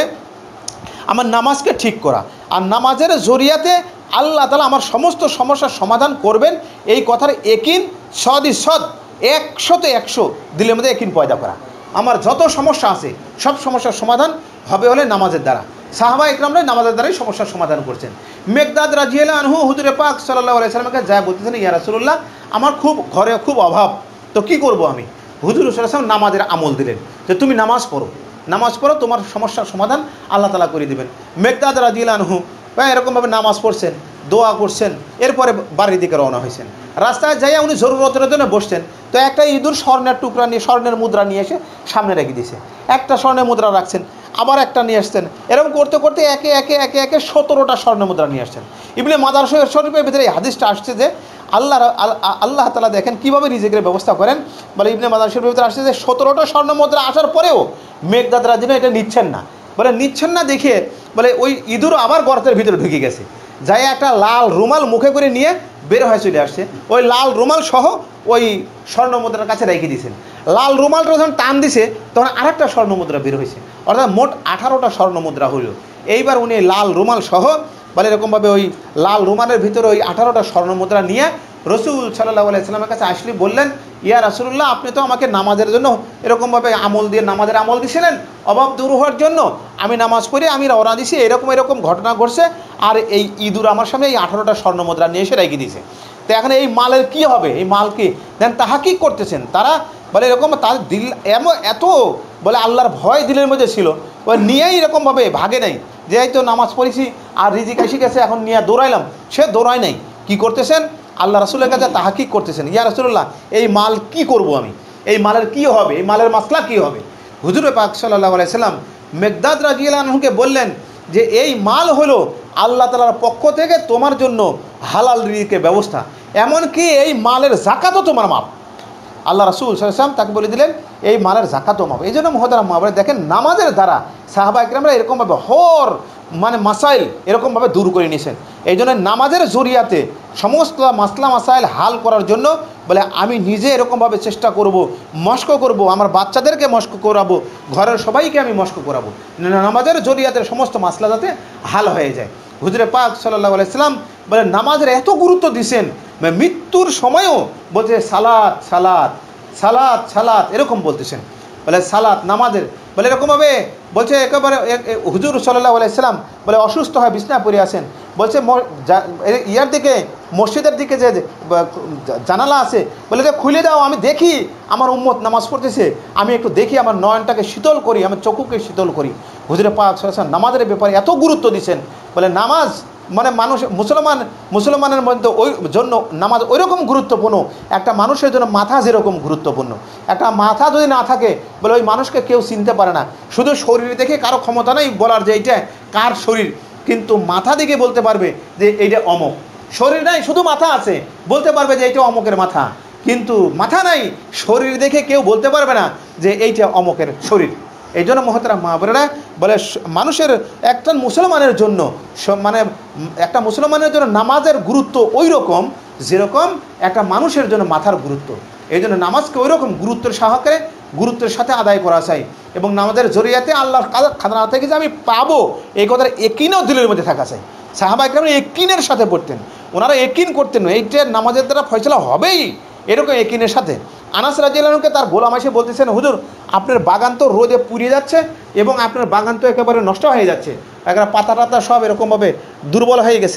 আমার নামাজকে ঠিক করা, আর নামাজের জরিয়াতে আল্লাহ তাআলা আমার সমস্ত সমস্যার সমাধান করবেন, এই কথার একিন সদই সদ একশোতে একশো দিলের মধ্যে একিন পয়দা করা। আমার যত সমস্যা আছে সব সমস্যার সমাধান হবে হলে নামাজের দ্বারা। সাহাবা ইকরামরা নামাজের দ্বারাই সমস্যার সমাধান করছেন। মেকদাদ রাদিয়াল্লাহু আনহু হুজুরে পাক সাল্লাল্লাহু আলাইহি সাল্লামকে যা বলতেছেন, ইয়া রাসূলুল্লাহ আমার খুব ঘরে খুব অভাব, তো কি করব আমি? হুজুর সাল্লাল্লাহু আলাইহি ওয়াসাল্লাম নামাজের আমল দিলেন যে তুমি নামাজ পড়ো, নামাজ পড়ো, তোমার সমস্যার সমাধান আল্লাহ তাআলা করে দিবেন। মেকদাদ রাদিয়াল্লাহু আনহু এরকমভাবে নামাজ পড়ছেন, দোয়া করছেন, এরপরে বাড়ির দিকে রওনা হয়েছেন। রাস্তায় যাইয়া উনি জরুরতের জন্য বসছেন, তো একটা ইঁদুর স্বর্ণের টুকরা নিয়ে স্বর্ণের মুদ্রা নিয়ে এসে সামনে রেখে দিয়েছে। একটা স্বর্ণের মুদ্রা রাখছেন, আবার একটা নিয়ে আসছেন, এরকম করতে করতে একে একে একে একে সতেরোটা স্বর্ণের মুদ্রা নিয়ে আসছেন। ইবনে মাজার শরীফের ভিতরে এই হাদিসটা আসছে যে আল্লাহ আল্লাহ তাআলা দেখেন কীভাবে রিজিকের ব্যবস্থা করেন। বলে ইবনে মাজার শরীফের ভিতরে আসছে যে সতেরোটা স্বর্ণ মুদ্রা আসার পরেও মেঘদাদ রাজি এটা নিচ্ছেন না। বলে নিচ্ছেন না দেখে বলে ওই ইঁদুর আবার গর্তের ভিতরে ঢুকে গেছে, যাই একটা লাল রুমাল মুখে করে নিয়ে বের হয়ে চলে আসছে, ওই লাল রুমাল সহ ওই স্বর্ণ মুদ্রার কাছে রেখে দিয়েছেন। লাল রুমালটা যখন টান দিছে তখন আরেকটা স্বর্ণ মুদ্রা বের হয়েছে, অর্থাৎ মোট আঠারোটা স্বর্ণ মুদ্রা হইল। এইবার উনি লাল রুমাল সহ বলে এরকমভাবে ওই লাল রুমালের ভিতরে ওই আঠারোটা স্বর্ণ মুদ্রা নিয়ে রসুল সাল্লাল্লাহু আলাইহি সাল্লামের কাছে আসলে বললেন, ইয়া রাসূলুল্লাহ আপনি তো আমাকে নামাজের জন্য এরকমভাবে আমল দিয়ে নামাজের আমল দিয়েছিলেন অভাব দূর হওয়ার জন্য, আমি নামাজ পড়ে আমি রওনা দিছি, এরকম এরকম ঘটনা ঘটছে, আর এই ইঁদুর আমার সামনে এই আঠারোটা স্বর্ণ মুদ্রা নিয়ে এসে রেখে দিয়েছে। তো এখন এই মালের কি হবে, এই মাল কি দেন তাহা কি করতেছেন তারা, বলে এরকম তাদের দিল এমন এত বলে আল্লাহর ভয় দিলের মধ্যে ছিল, ওই নিয়েই এরকমভাবে ভাগে নাই যে এই তো নামাজ পড়েছি আর রিজিক এসে গেছে এখন নিয়ে দৌড়াইলাম, সে দৌড়ায় নাই। কি করতেছেন, আল্লাহ রাসূলের কাছে তাহাকিক করতেছেন, ইয়া রাসূলুল্লাহ এই মাল কি করব আমি, এই মালের কি হবে, এই মালের মাসলা কি হবে। হুজুর পাক সাল্লাল্লাহু আলাইহি সাল্লাম মিকদাদ রাদিয়াল্লাহু আনহুকে বললেন যে এই মাল হলো আল্লাহ তাআলার পক্ষ থেকে তোমার জন্য হালাল রিজিকের ব্যবস্থা, এমনকি এই মালের যাকাতও তোমার মাপ। আল্লাহ রাসূল সাল্লাল্লাহু আলাইহি ওয়াসাল্লাম তাকে বলে দিলেন এই মালের যাকাতও মাপ। এই জন্য মুহতারাম মা বোনেরা দেখেন নামাজের দ্বারা সাহাবা ইকরামরা এরকমভাবে হর মানে মাসাইল এরকমভাবে দূর করে নিয়েছেন। এই জন্য নামাজের জরিয়াতে সমস্ত মাসলা মাসাইল হাল করার জন্য বলে আমি নিজে এরকমভাবে চেষ্টা করব, মস্ক করব, আমার বাচ্চাদেরকে মস্ক করাবো, ঘরের সবাইকে আমি মস্ক করাবো, নামাজের জরিয়াতে সমস্ত মাসলা যাতে হাল হয়ে যায়। হুজুরে পাক সাল্লাল্লাহু আলাইহি সাল্লাম বলে নামাজের এত গুরুত্ব দিয়েছেন, মৃত্যুর সময়ও বলছে সালাত সালাত সালাত সালাত এরকম বলতেছেন, বলে সালাত নামাজের বলে এরকমভাবে বলছে একেবারে হুজুর সাল্লাল্লাহু আলাইহি সাল্লাম বলে অসুস্থ হয় বিছনা পড়ে আছেন, বলছে ইয়ার দিকে মসজিদের দিকে যে জানালা আছে বলে যে খুলে দাও, আমি দেখি আমার উম্মত নামাজ পড়তেছে, আমি একটু দেখি আমার নয়নটাকে শীতল করি, আমার চক্ষুকে শীতল করি। হুজুরে পাক সাল্লাল্লাহু আলাইহি ওয়াসাল্লাম নামাজের ব্যাপারে এত গুরুত্ব দিচ্ছেন, বলে নামাজ মানে মানুষ মুসলমান মুসলমানের মধ্যে ওই জন্য নামাজ ওই রকম গুরুত্বপূর্ণ, একটা মানুষের জন্য মাথা যেরকম গুরুত্বপূর্ণ। একটা মাথা যদি না থাকে বলে ওই মানুষকে কেউ চিনতে পারে না। শুধু শরীর দেখে কারো ক্ষমতা নেই বলার যে এইটা কার শরীর, কিন্তু মাথা দিকে বলতে পারবে যে এইটা অমুক। শরীর নাই শুধু মাথা আছে, বলতে পারবে যে এইটা অমুকের মাথা, কিন্তু মাথা নাই শরীর দেখে কেউ বলতে পারবে না যে এইটা অমুকের শরীর। এই জন্য মহতারাম মা বোনেরা বলে মানুষের একটা মুসলমানের জন্য মানে একটা মুসলমানের জন্য নামাজের গুরুত্ব ওই রকম যেরকম একটা মানুষের জন্য মাথার গুরুত্ব। এই জন্য নামাজকে ওই রকম গুরুত্বের সহকারে গুরুত্বের সাথে আদায় করা চাই, এবং নামাজের জরিয়াতে আল্লাহর খাজনা থেকে যে আমি পাবো এই কথার একিনও দিলের মধ্যে থাকা চাই। সাহাবা ইকরাম একিনের সাথে পড়তেন, ওনারা একিন করতেন এইটা নামাজের দ্বারা ফয়সালা হবেই, এরকম একিনের সাথে। আনাস রাদিয়াল্লাহু আনহুকে তার গোলাম এসে বলতেছেন হুজুর আপনার বাগান তো রোদে পুড়িয়ে যাচ্ছে এবং আপনার বাগান তো একেবারে নষ্ট হয়ে যাচ্ছে, একেবারে পাতা টাতা সব এরকমভাবে দুর্বল হয়ে গেছে,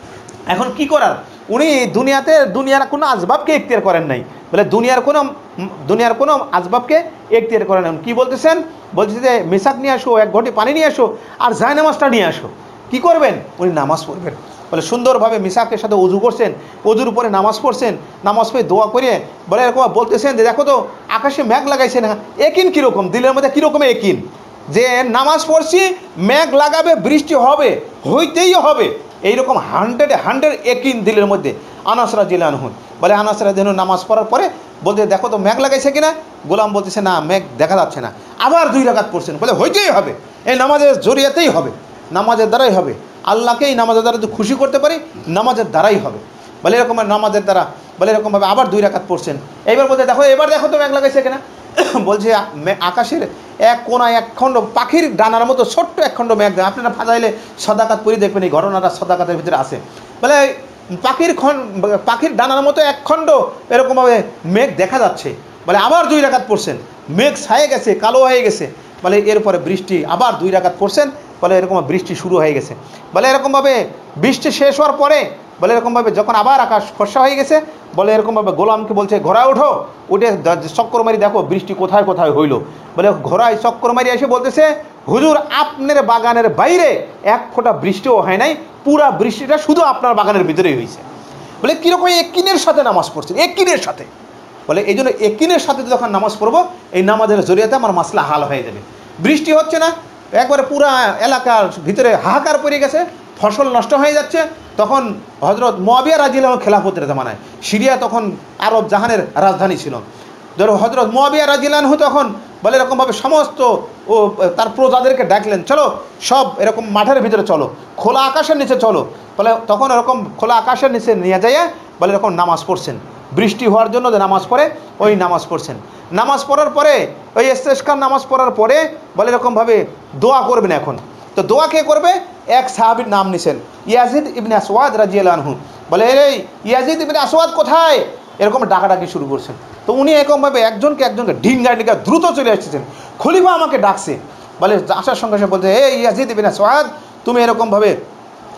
এখন কি করার। উনি দুনিয়াতে দুনিয়ার কোনো আসবাবকে এখতিয়ার করেন নাই, বলে দুনিয়ার কোনো দুনিয়ার কোনো আসবাবকে এখতিয়ার করেন নাই। কী বলতেছেন, বলছে যে মেশাক নিয়ে আসো, এক ঘটি পানি নিয়ে আসো, আর জায়নামাজটা নিয়ে আসো। কী করবেন, উনি নামাজ পড়বেন। বলে সুন্দরভাবে মিসাকের সাথে অজু করছেন, অজুর উপরে নামাজ পড়ছেন, নামাজ পড়ে দোয়া করে বলে এরকম বলতেছেন যে দেখো তো আকাশে মেঘ লাগাইছে না, একিন কীরকম দিলের মধ্যে কীরকম একিন যে নামাজ পড়ছি মেঘ লাগাবে বৃষ্টি হবে হইতেই হবে, এইরকম হান্ড্রেড হান্ড্রেড একিন দিলের মধ্যে। আনাস রাদিয়াল্লাহু আনহু বলে আনাস রাদিয়াল্লাহু আনহু নামাজ পড়ার পরে বলতে দেখো তো মেঘ লাগাইছে কিনা, গোলাম বলতেছে না মেঘ দেখা যাচ্ছে না, আবার দুই রাকাত পড়ছেন, বলে হইতেই হবে, এই নামাজের জরিয়াতেই হবে, নামাজের দ্বারাই হবে, আল্লাহকেই নামাজের দ্বারা যদি খুশি করতে পারি নামাজের দ্বারাই হবে। বলে এরকম নামাজের দ্বারা বলে এরকমভাবে আবার দুই রাকাত পড়ছেন। এইবার বলতে দেখো এবার দেখো তো মেঘ লাগাইছে কিনা, বলছে আকাশের এক কোনায় এক খণ্ড পাখির ডানার মতো ছোট্ট এক খণ্ড মেঘ, আপনারা ফাজাইলে সদাকাত পড়ে দেখবেন এই ঘটনাটা সদাকাতের ভিতরে আছে। বলে পাখির খণ্ড পাখির ডানার মতো এক খণ্ড এরকমভাবে মেঘ দেখা যাচ্ছে। বলে আবার দুই রাকাত পড়ছেন, মেঘ ছায়ে গেছে, কালো হয়ে গেছে। বলে এরপরে বৃষ্টি, আবার দুই রাকাত পড়ছেন, বলে এরকম বৃষ্টি শুরু হয়ে গেছে। বলে এরকমভাবে বৃষ্টি শেষ হওয়ার পরে বলে এরকমভাবে যখন আবার আকাশ ফর্সা হয়ে গেছে, বলে এরকমভাবে গোলামকে বলছে ঘোড়ায় ওঠো, উঠে চক্কর মারি দেখো বৃষ্টি কোথায় কোথায় হইল। বলে ঘোড়ায় চক্কর মারি এসে বলতেছে হুজুর আপনার বাগানের বাইরে এক ফোঁটা বৃষ্টিও হয় নাই, পুরা বৃষ্টিটা শুধু আপনার বাগানের ভিতরেই হয়েছে। বলে কীরকম একিনের সাথে নামাজ পড়ছেন, একিনের সাথে। বলে এই জন্য একিনের সাথে যখন নামাজ পড়বো এই নামাজের জরিয়াতে আমার মাসলা হাল হয়ে যাবে। বৃষ্টি হচ্ছে না, একবারে পুরা এলাকার ভিতরে হাহাকার পড়ে গেছে, ফসল নষ্ট হয়ে যাচ্ছে, তখন হজরত মুআবিয়া রাদিয়াল্লাহু আনহু খেলাফতের জামানায়, সিরিয়া তখন আরব জাহানের রাজধানী ছিল, ধরো হজরত মুআবিয়া রাদিয়াল্লাহু আনহু তখন বলে এরকমভাবে সমস্ত ও তার প্রজাদেরকে ডাকলেন চলো সব এরকম মাঠের ভিতরে চলো, খোলা আকাশের নিচে চলো। বলে তখন এরকম খোলা আকাশের নিচে নিয়ে যাইয়া বলে এরকম নামাজ পড়ছেন, বৃষ্টি হওয়ার জন্য যে নামাজ পড়ে ওই নামাজ পড়ছেন। নামাজ পড়ার পরে ওই ইস্তেসকার নামাজ পড়ার পরে বলে এরকমভাবে দোয়া করবেন। এখন তো দোয়া কে করবে, এক সাহাবীর নাম নিছেন ইয়াজিদ ইবনে আসওয়াদ রাদিয়াল্লাহু আনহু। বলে এই ইয়াজিদ ইবনে আসওয়াদ কোথায়, এরকম ডাকাডাকি শুরু করছেন। তো উনি এরকমভাবে একজনকে একজনকে ঢিঙ্গা ঢিঙ্গা দ্রুত চলে আসতেছেন, খলিফা আমাকে ডাকছে। বলে আসার সঙ্গে সঙ্গে বলছে এই ইয়াজিদ ইবনে আসওয়াদ তুমি এরকমভাবে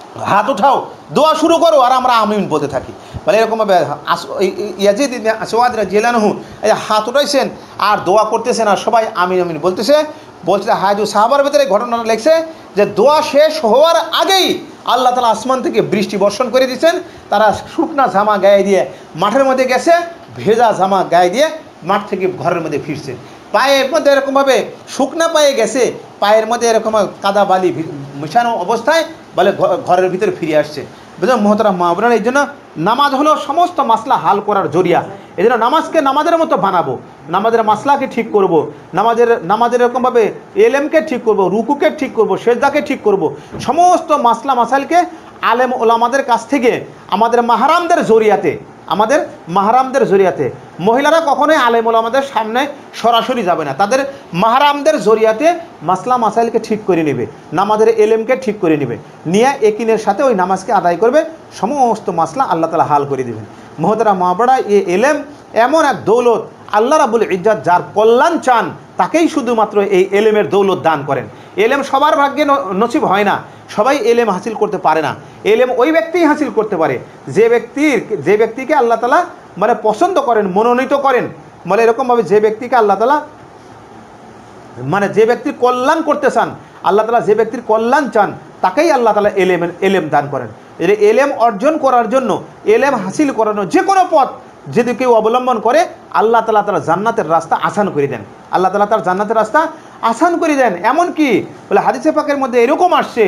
হাত উঠাও, দোয়া শুরু করো, আর আমরা আমিন বলতে থাকি। বলে এরকমভাবে ইয়াজিদ ইবনে আসওয়াদ রাদিয়াল্লাহু আনহু এই হাত উঠাইছেন আর দোয়া করতেছেন, আর সবাই আমিন আমিন বলতেছে। বলছে হাজু সাহাবার ভিতরে ঘটনাটা লেখছে যে দোয়া শেষ হওয়ার আগেই আল্লাহ তাআলা আসমান থেকে বৃষ্টি বর্ষণ করে দিয়েছেন। তারা শুকনা জামা গায়ে দিয়ে মাঠের মধ্যে গেছে, ভেজা জামা গায়ে দিয়ে মাঠ থেকে ঘরের মধ্যে ফিরছে। পায়ের মধ্যে এরকমভাবে শুকনা পায়ে গেছে, পায়ের মধ্যে এরকম কাদা বালি মিশানো অবস্থায় বলে ঘরের ভিতরে ফিরে আসছে। বুঝলেন মহতরম মা বোনেরা, এই জন্য নামাজ হলো সমস্ত মাসলা হাল করার জরিয়া। এই জন্য নামাজকে নামাজের মতো বানাবো, নামাজের মাসলাকে ঠিক করব, নামাজের নামাজের এরকমভাবে এলেমকে ঠিক করব, রুকুকে ঠিক করব, সেজদাকে ঠিক করব। সমস্ত মাসলা মাসাইলকে আলেম ওলামাদের কাছ থেকে আমাদের মাহারামদের জরিয়াতে, আমাদের মাহারামদের জরিয়াতে, মহিলারা কখনোই আলেম ওলামাদের সামনে সরাসরি যাবে না, তাদের মাহারামদের জরিয়াতে মাসলা মাসাইলকে ঠিক করে নেবে, নামাজের এলেমকে ঠিক করে নেবে, নিয়ে একিনের সাথে ওই নামাজকে আদায় করবে, সমস্ত মাসলা আল্লাহ তাআলা হাল করে দেবেন। মহতরম মা বোনেরা, এই এলেম এমন এক দৌলত, আল্লাহ রাব্বুল ইজ্জত যার কল্যাণ চান তাকেই শুধুমাত্র এই এলেমের দৌলত দান করেন। এলেম সবার ভাগ্যে নসিব হয় না, সবাই এলেম হাসিল করতে পারে না। এলেম ওই ব্যক্তিই হাসিল করতে পারে যে ব্যক্তির যে ব্যক্তিকে আল্লাহ তাআলা মানে পছন্দ করেন, মনোনীত করেন। মানে এরকমভাবে যে ব্যক্তিকে আল্লাহ তাআলা মানে যে ব্যক্তির কল্যাণ করতে চান, আল্লাহ তাআলা যে ব্যক্তির কল্যাণ চান তাকেই আল্লাহ তাআলা এলেম এলেম দান করেন। এর এলেম অর্জন করার জন্য, এলেম হাসিল করানোর যে কোনো পথ যদি কেউ অবলম্বন করে, আল্লাহ তাআলা তার জান্নাতের রাস্তা আসান করে দেন, আল্লাহ তাআলা তার জান্নাতের রাস্তা আসান করে দেন। এমনকি বলে হাদিসে পাকের মধ্যে এরকম আসছে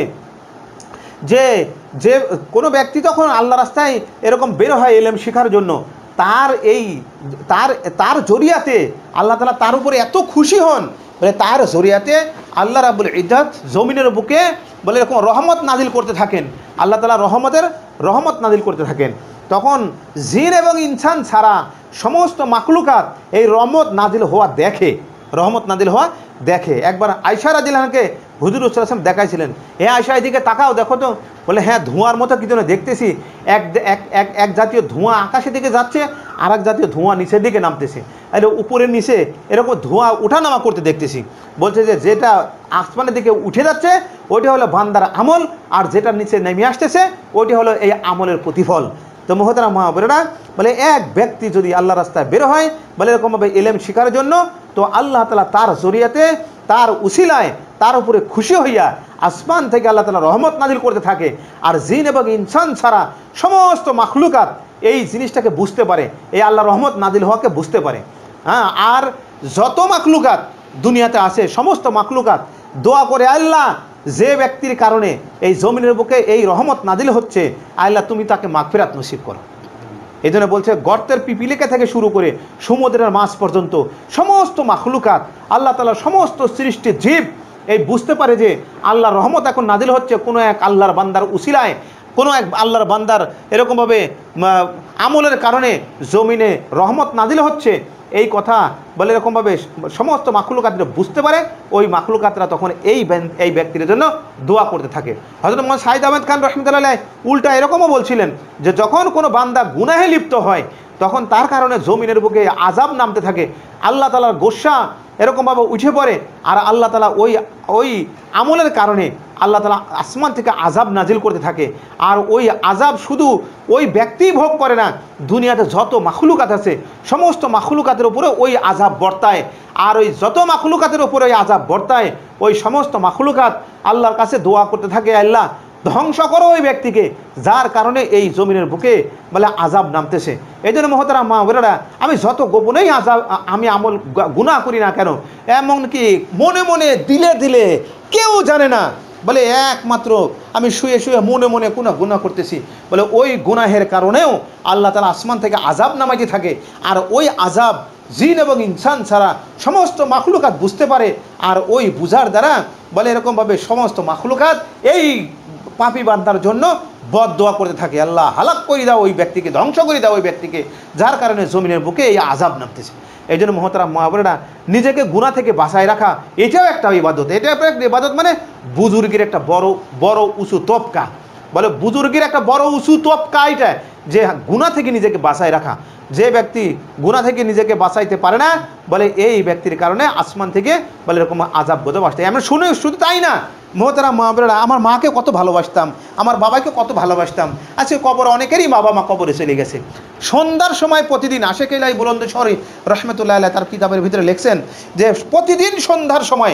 যে যে কোনো ব্যক্তি তখন আল্লাহ রাস্তায় এরকম বের হয় এলেম শেখার জন্য, তার এই তার তার জরিয়াতে আল্লাহ তাআলা তার উপরে এত খুশি হন, বলে তার জরিয়াতে আল্লাহ রাব্বুল ইজ্জত জমিনের বুকে বলে এরকম রহমত নাজিল করতে থাকেন, আল্লাহ তাআলা রহমতের রহমত নাজিল করতে থাকেন। তখন জিন এবং ইনসান ছাড়া সমস্ত মাখলুকাত এই রহমত নাজিল হওয়া দেখে, রহমত নাজিল হওয়া দেখে। একবার আয়েশা রাদিয়াল্লাহু আনহাকে হুজুর সাল্লাল্লাহু আলাইহি ওয়াসাল্লাম দেখাইছিলেন, হে আয়েশা এদিকে তাকাও, দেখো তো। বলে হ্যাঁ, ধোঁয়ার মতো কি যেন দেখতেছি, এক এক এক জাতীয় ধোঁয়া আকাশের দিকে যাচ্ছে, আর এক জাতীয় ধোঁয়া নিচের দিকে নামতেছে, আর উপরের নিচে এরকম ধোঁয়া উঠানামা করতে দেখতেছি। বলছে যে যেটা আসমানের দিকে উঠে যাচ্ছে ওইটা হলো বান্দার আমল, আর যেটা নিচে নেমে আসতেছে ওইটা হলো এই আমলের প্রতিফল। তো মহতরম মা বোনেরা, বলে এক ব্যক্তি যদি আল্লাহ রাস্তায় বের হয় বলে এরকমভাবে এলেম শিখার জন্য, তো আল্লাহ তাআলা তার জরিয়াতে, তার উসিলায় তার উপরে খুশি হইয়া আসমান থেকে আল্লাহ তাআলা রহমত নাজিল করতে থাকে। আর জিন এবং ইনসান ছাড়া সমস্ত মাখলুকাত এই জিনিসটাকে বুঝতে পারে, এই আল্লাহ রহমত নাজিল হওয়াকে বুঝতে পারে। হ্যাঁ, আর যত মাখলুকাত দুনিয়াতে আছে সমস্ত মাখলুকাত দোয়া করে, আল্লাহ যে ব্যক্তির কারণে এই জমিনের বুকে এই রহমত নাজিল হচ্ছে, আল্লাহ তুমি তাকে মাগফিরাত নসিব করো। এই জন্য বলছে গর্তের পিপিলিকা থেকে শুরু করে সমুদ্রের মাছ পর্যন্ত সমস্ত মাখলুকাত, আল্লাহ তাআলার সমস্ত সৃষ্টি জীব এই বুঝতে পারে যে আল্লাহর রহমত এখন নাজিল হচ্ছে কোনো এক আল্লাহর বান্দার উসিলায়, কোনো এক আল্লাহর বান্দার এরকমভাবে আমলের কারণে জমিনে রহমত নাজিল হচ্ছে। এই কথা বলে এরকমভাবে সমস্ত মাখলুকাতরা বুঝতে পারে, ওই মাখলুকাতরা তখন এই এই ব্যক্তির জন্য দোয়া করতে থাকে। হযরত মুহাম্মদ সাঈদ আহমেদ খান রাহমাতুল্লাহ আলাইহি উল্টা এরকমও বলছিলেন যে যখন কোনো বান্দা গুনাহে লিপ্ত হয় তখন তার কারণে জমিনের বুকে আযাব নামতে থাকে, আল্লাহ তাআলার গোসা এরকমভাবে উঠে পড়ে, আর আল্লাহ তাআলা ওই ওই আমলের কারণে আল্লাহ তাআলা আসমান থেকে আযাব নাজিল করতে থাকে। আর ওই আযাব শুধু ওই ব্যক্তিই ভোগ করে না, দুনিয়াতে যত মাখলুকাত আছে সমস্ত মাখলুকাতের উপরে ওই আযাব বর্তায়। আর ওই যত মাখলুকাতের উপরে ওই আযাব বর্তায়, ওই সমস্ত মাখলুকাত আল্লাহর কাছে দোয়া করতে থাকে, আল্লাহ ধ্বংস করো ওই ব্যক্তিকে যার কারণে এই জমিনের বুকে বলে আযাব নামতেছে। এই জন্য মহতরম মা বোনেরা, আমি যত গোপনেই আযাব আমি আমল গুনাহ করি না কেন, এমনকি মনে মনে দিলে দিলে কেউ জানে না, বলে একমাত্র আমি শুয়ে শুয়ে মনে মনে কোনো গুনাহ করতেছি, বলে ওই গুনাহের কারণেও আল্লাহ তাআলা আসমান থেকে আযাব নামাইতে থাকে। আর ওই আযাব জিন এবং ইনসান ছাড়া সমস্ত মাখলুকাত বুঝতে পারে, আর ওই বুঝার দ্বারা বলে এরকমভাবে সমস্ত মাখলুকাত এই পাপী বান্দার জন্য বদদোয়া করতে থাকে, আল্লাহ হালাক করে দাও ওই ব্যক্তিকে, ধ্বংস করে দাও ওই ব্যক্তিকে যার কারণে জমিনের বুকে এই আযাব নামতেছে। এই জন্য মহতরম মা বোনেরা, নিজেকে গুনাহ থেকে বাঁচায় রাখা এটাও একটা ইবাদত। এটা একটা ইবাদত, মানে বুজুর্গের একটা বড় বড় উঁচু তবকা, বলে বুজুর্গের একটা বড় উঁচু তবকা এটা, যে গুনাহ থেকে নিজেকে বাঁচায় রাখা। যে ব্যক্তি গুনাহ থেকে নিজেকে বাঁচাইতে পারে না, বলে এই ব্যক্তির কারণে আসমান থেকে বলে এরকম আযাব গজব আসতে। আমরা শুনে শুধু তাই না, মোহতারাম মা বোনেরা, আমার মাকে কত ভালোবাসতাম, আমার বাবাকে কত ভালোবাসতাম, আজকে কবর অনেকেরই বাবা মা কবরে চলে গেছে। সন্ধ্যার সময় প্রতিদিন আশেক ইলাহি বুলন্দশহর রহমতুল্লাহ আলাইহি তার কিতাবের ভিতরে লিখছেন যে প্রতিদিন সন্ধ্যার সময়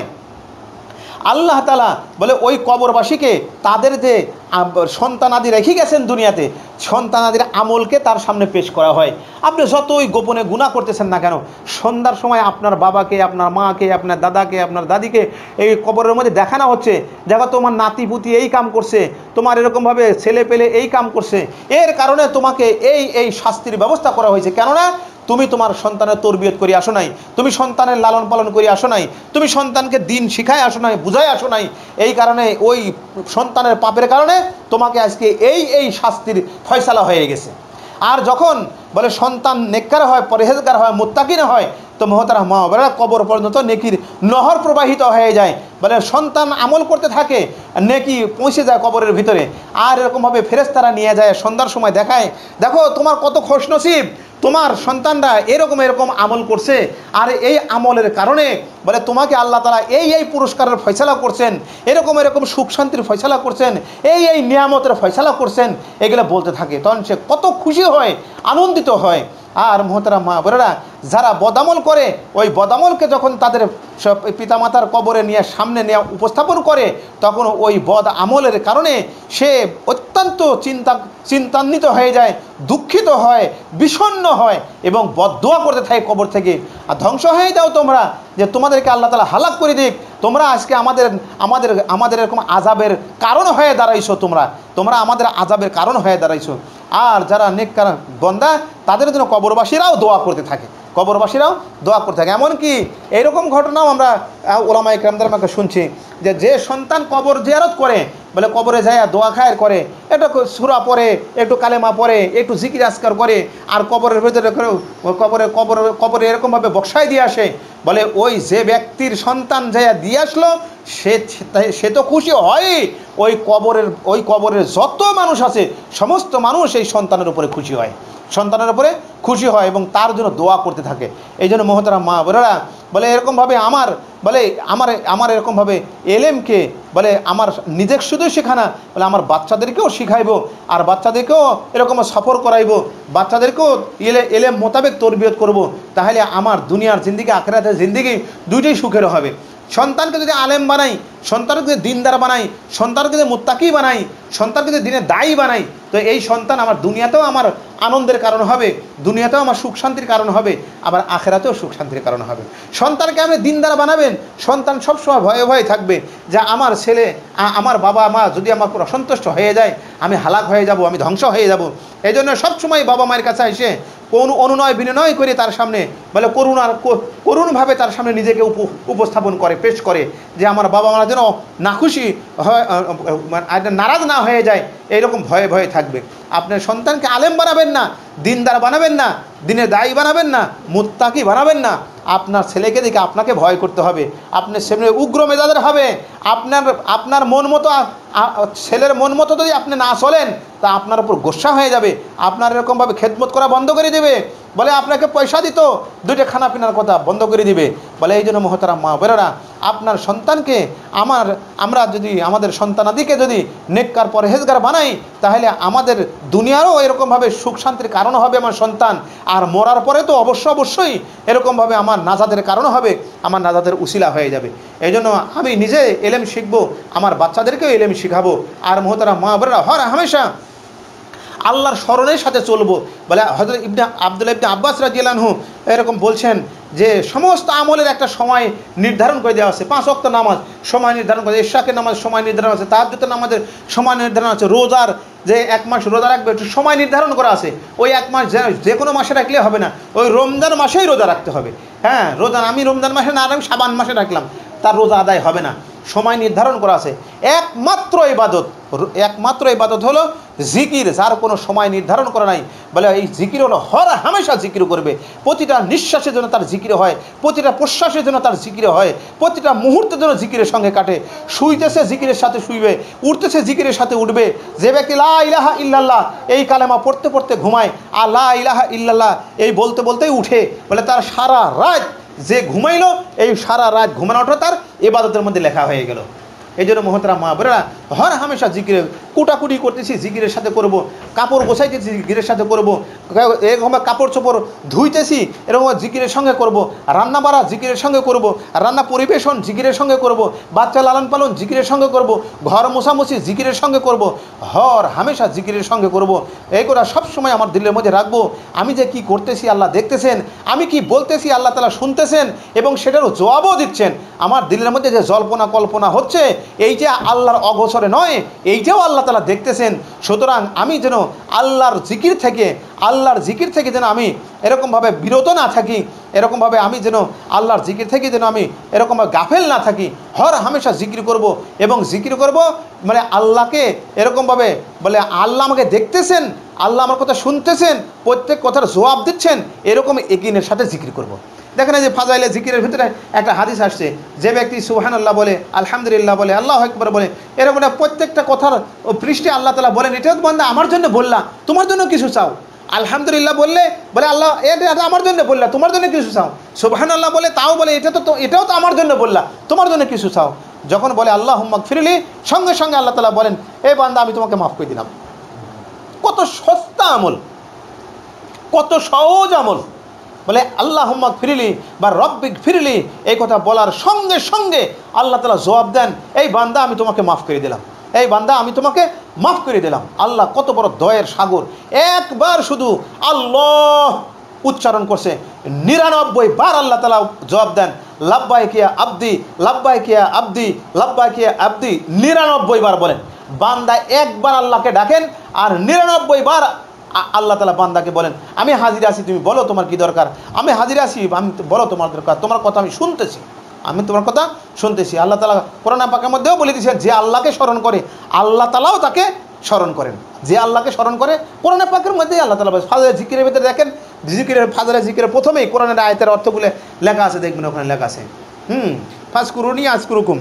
আল্লাহ তাআলা বলে ওই কবরবাসীকে তাদের যে সন্তানাদি রেখে গেছেন দুনিয়াতে, সন্তানাদির আমলকে তার সামনে পেশ করা হয়। আপনি যতই গোপনে গুনাহ করতেছেন না কেন, সন্ধ্যার সময় আপনার বাবাকে, আপনার মাকে, আপনার দাদাকে, আপনার দাদিকে এই কবরের মধ্যে দেখানো হচ্ছে, দেখো তোমার নাতি পুতি এই কাম করছে, তোমার এরকমভাবে ছেলে পেলে এই কাম করছে, এর কারণে তোমাকে এই এই শাস্তির ব্যবস্থা করা হয়েছে। কেননা তুমি তোমার সন্তানের তরবিয়ত করে আসো নাই, তুমি সন্তানের লালন পালন করে আসো নাই, তুমি সন্তানকে দিন শিখায় আসো নাই, বুঝায় আসো নাই। এই কারণে ওই সন্তানের পাপের কারণে তোমাকে আজকে এই এই শাস্তির ফয়সালা হয়ে গেছে। আর যখন বলে সন্তান নেককার হয়, পরহেজগার হয়, মুত্তাকিন হয়, তো মোহতারাম মা বোনেরা কবর পর্যন্ত নেকির নহর প্রবাহিত হয়ে যায়। বলে সন্তান আমল করতে থাকে, নেকি পৌঁছে যায় কবরের ভিতরে। আর এরকমভাবে ফেরেশতারা নিয়ে যায়, সন্ধ্যার সময় দেখায়, দেখো তোমার কত খুশনসিব, তোমার সন্তানরা এরকম এরকম আমল করছে, আর এই আমলের কারণে বলে তোমাকে আল্লাহ তাআলা এই এই পুরস্কারের ফয়সালা করছেন, এরকম এরকম সুখ শান্তির ফয়সালা করছেন, এই এই নিয়ামতের ফয়সালা করছেন, এগুলো বলতে থাকে। তখন সে কত খুশি হয়, আনন্দিত হয়। আর মোহতারাম মা বোনেরা, যারা বদামল করে, ওই বদামলকে যখন তাদের পিতামাতার কবরে নিয়ে সামনে নিয়ে উপস্থাপন করে, তখন ওই বদ আমলের কারণে সে অত্যন্ত চিন্তা চিন্তান্বিত হয়ে যায়, দুঃখিত হয়, বিষণ্ণ হয় এবং বদদোয়া করতে থাকে কবর থেকে, আর ধ্বংস হয়ে যাও তোমরা, যে তোমাদেরকে আল্লাহ তাআলা হালাক করে দিক, তোমরা আজকে আমাদের আমাদের আমাদের এরকম আযাবের কারণ হয়ে দাঁড়াইছো, তোমরা তোমরা আমাদের আযাবের কারণ হয়ে দাঁড়াইছো। আর যারা নেককার বান্দা, তাদের জন্য কবরবাসীরাও দোয়া করতে থাকে, কবরবাসীরাও দোয়া করতে থাকে। এমনকি এইরকম ঘটনাও আমরা ওলামা ইকরামদের মুখে শুনছি যে যে সন্তান কবর জিয়ারত করে, বলে কবরে যায় দোয়া খায়ের করে, একটু সূরা পড়ে, একটু কালেমা পড়ে, একটু জিকির আজকার করে, আর কবরের ভেতরে কবরে কবর কবরে এরকমভাবে বক্সায় দিয়ে আসে, বলে ওই যে ব্যক্তির সন্তান যায় দিয়ে আসলো, সে সে তো খুশি হয়, ওই কবরের ওই কবরের যত মানুষ আছে সমস্ত মানুষ এই সন্তানের উপরে খুশি হয়, সন্তানের উপরে খুশি হয় এবং তার জন্য দোয়া করতে থাকে। এই জন্য মোহতারাম মা বোনেরা, বলে এরকমভাবে আমার বলে আমার আমার এরকমভাবে এলেমকে বলে আমার নিজের শুধু শেখানা, বলে আমার বাচ্চাদেরকেও শিখাইব, আর বাচ্চাদেরকেও এরকম সফর করাইব, বাচ্চাদেরকেও এলে এলেম মোতাবেক তরবিয়ত করব। তাহলে আমার দুনিয়ার জিন্দিগি আখিরাতের জিন্দিগি দুইটাই সুখের হবে। সন্তানকে যদি আলেম বানাই, সন্তানকে যদি দিনদার বানাই, সন্তানকে যদি মুত্তাকি বানাই, সন্তানকে যদি দিনে দায়ী বানাই, তো এই সন্তান আমার দুনিয়াতেও আমার আনন্দের কারণ হবে, দুনিয়াতেও আমার সুখ শান্তির কারণ হবে, আবার আখিরাতেও সুখ শান্তির কারণ হবে। সন্তানকে আপনি দিনদার বানাবেন, সন্তান সবসময় ভয়ে ভয়ে থাকবে যে আমার ছেলে, আমার বাবা মা যদি আমার পুরো অসন্তুষ্ট হয়ে যায়, আমি হালাক হয়ে যাব, আমি ধ্বংস হয়ে যাব। এই জন্য সবসময় বাবা মায়ের কাছে এসে কোন অনুনয় বিনয় করে তার সামনে বলে করুণার করুণভাবে তার সামনে নিজেকে উপস্থাপন করে, পেশ করে, যে আমার বাবা মারা যেন নাখুশি হয়, নারাজ না হয়ে যায়, এইরকম ভয়ে ভয়ে থাকবে। আপনার সন্তানকে আলেম বানাবেন না, দিনদার বানাবেন না, দিনে দায়ী বানাবেন না, মুত্তাকি বানাবেন না, আপনার ছেলেকে দেখে আপনাকে ভয় করতে হবে, আপনার ছেলে উগ্র মেজাজের হবে, আপনার আপনার মন মতো ছেলের মন মতো যদি আপনি না চলেন, তা আপনার উপর গোসা হয়ে যাবে, আপনার এরকমভাবে খেদমত করা বন্ধ করে দেবে, বলে আপনাকে পয়সা দিত, দুইটা খানা পিনার কথা বন্ধ করে দিবে। বলে এই জন্য মোহতারাম মা বোনেরা, আপনার সন্তানকে আমার আমরা যদি আমাদের সন্তানাদিকে যদি নেককার পরহেজগার বানাই, তাহলে আমাদের দুনিয়ারও এরকমভাবে সুখ শান্তির কারণ হবে আমার সন্তান, আর মরার পরে তো অবশ্য অবশ্যই এরকমভাবে আমার নাজাতের কারণ হবে, আমার নাজাতের উসিলা হয়ে যাবে। এই জন্য আমি নিজে এলেম শিখবো, আমার বাচ্চাদেরকেও এলেম শিখাবো। আর মোহতারাম মা বোনেরা, হর হামেশা আল্লাহর স্মরণের সাথে চলবো। বলে হযরত ইবনে আব্দুল্লাহ ইবনে আব্বাস রাদিয়াল্লাহু আনহু এরকম বলছেন যে সমস্ত আমলের একটা সময় নির্ধারণ করে দেওয়া আছে। পাঁচ ওয়াক্ত নামাজ সময় নির্ধারণ করে, ইশরাকের নামাজ সময় নির্ধারণ আছে, তাহাজ্জুদের নামাজের সময় নির্ধারণ আছে, রোজার যে এক মাস রোজা রাখবে একটু সময় নির্ধারণ করা আছে। ওই এক মাস যে কোনো মাসে রাখলে হবে না, ওই রমজান মাসেই রোজা রাখতে হবে। হ্যাঁ, রোজা আমি রমজান মাসে না রাখলাম, শাবান মাসে রাখলাম, তার রোজা আদায় হবে না। সময় নির্ধারণ করা আছে। একমাত্র ইবাদত একমাত্র ইবাদত হলো জিকির, যার কোনো সময় নির্ধারণ করা নাই। বলে এই জিকির হলো হর হামেশা জিকির করবে, প্রতিটা নিঃশ্বাসের জন্য তার জিকির হয়, প্রতিটা প্রশ্বাসের জন্য তার জিকির হয়, প্রতিটা মুহূর্তের জন্য জিকিরের সঙ্গে কাটে। শুইতেছে জিকিরের সাথে শুইবে, উঠতেছে জিকিরের সাথে উঠবে। যে ব্যক্তি লা ইলাহা ইল্লাল্লাহ এই কালেমা পড়তে পড়তে ঘুমায় আর লা ইলাহা ইল্লাল্লাহ এই বলতে বলতেই উঠে, বলে তার সারা রাত যে ঘুমাইলো এই সারা রাত ঘুমানোটা তার ইবাদতের মধ্যে লেখা হয়ে গেল। এই জন্য মহতরাম মা বোনেরা, হর হামেশা জিকিরে কুটাকুটি করতেছি জিকিরের সাথে করব, কাপড় গোছাইতেছি জিকিরের সাথে করব, এরকম কাপড় চোপড় ধুইতেছি এরকম জিকিরের সঙ্গে করব, রান্না বাড়া জিকিরের সঙ্গে করব, রান্না পরিবেশন জিকিরের সঙ্গে করব, বাচ্চা লালন পালন জিকিরের সঙ্গে করব, ঘর মোছামুছি জিকিরের সঙ্গে করব, হর হামেশা জিকিরের সঙ্গে করব। এই করে সবসময় আমার দিলের মধ্যে রাখবো, আমি যে কি করতেছি আল্লাহ দেখতেছেন, আমি কি বলতেছি আল্লাহ তাআলা শুনতেছেন এবং সেটারও জবাবও দিচ্ছেন। আমার দিলের মধ্যে যে জল্পনা কল্পনা হচ্ছে এইটা আল্লাহর অগোচরে নয়, এইটাও আল্লাহ তাআলা দেখতেছেন। সুতরাং আমি যেন আল্লাহর জিকির থেকে আল্লাহর জিকির থেকে যেন আমি এরকমভাবে বিরত না থাকি, এরকমভাবে আমি যেন আল্লাহর জিকির থেকে যেন আমি এরকমভাবে গাফেল না থাকি, হর হামেশা জিকির করব এবং জিকির করব মানে আল্লাহকে এরকমভাবে বলে আল্লাহ আমাকে দেখতেছেন, আল্লাহ আমার কথা শুনতেছেন, প্রত্যেক কথার জবাব দিচ্ছেন, এরকম একিনের সাথে জিকির করব। দেখেন যে ফাজাইলে জিকিরের ভিতরে একটা হাদিস আসছে, যে ব্যক্তি সুবহানাল্লাহ বলে, আলহামদুলিল্লাহ বলে, আল্লাহু আকবার বলে, এরকম প্রত্যেকটা কথার পৃষ্ঠে আল্লাহ তাআলা বলেন, এটা তো বান্দা আমার জন্য বললা, তোমার জন্য কিছু চাও। আলহামদুলিল্লাহ বললে বলে আল্লাহ এটা আমার জন্য বললা, তোমার জন্য কিছু চাও। সুবহানাল্লাহ বলে তাও বলে এটা তো এটাও তো আমার জন্য বললা, তোমার জন্য কিছু চাও। যখন বলে আল্লাহুম্মা গফিরলি, সঙ্গে সঙ্গে আল্লাহ তাআলা বলেন, এই বান্দা আমি তোমাকে মাফ করে দিলাম। কত সস্তা আমল, কত সহজ আমল। বলে আল্লাহুম্মা গফিরলি বা রব্বিক ফিরলি, এই কথা বলার সঙ্গে সঙ্গে আল্লাহ তাআলা জবাব দেন, এই বান্দা আমি তোমাকে মাফ করে দিলাম, এই বান্দা আমি তোমাকে মাফ করে দিলাম। আল্লাহ কত বড় দয়ের সাগর, একবার শুধু আল্লাহ উচ্চারণ করছে, নিরানব্বই বার আল্লাহ তাআলা জবাব দেন, লাব্বাইক ইয়া আবদি, লাব্বাইক ইয়া আবদি, লাব্বাইক ইয়া আবদি। নিরানব্বই বার বলেন, বান্দা একবার আল্লাহকে ডাকেন আর নিরানব্বই বার আল্লাহ তাআলা বান্দাকে বলেন, আমি হাজির আছি, তুমি বলো তোমার কি দরকার, আমি হাজির আছি, আমি বলো তোমার দরকার, তোমার কথা আমি শুনতেছি, আমি তোমার কথা শুনতেছি। আল্লাহ তাআলা কোরআন পাকের মধ্যেও বলে দিয়েছেন, যে আল্লাহকে স্মরণ করে আল্লাহ তাআলাও তাকে স্মরণ করেন, যে আল্লাহকে স্মরণ করে। কোরআন পাকের মধ্যেই আল্লাহ তাআলা ফাজলে জিকিরের ভিতরে দেখেন, জিকিরের ফাজলে জিকিরের প্রথমেই কোরআনের আয়াতের অর্থগুলো লেখা আছে, দেখবেন ওখানে লেখা আছে, হুম ফাজকুরুনি আযকুরুকুম,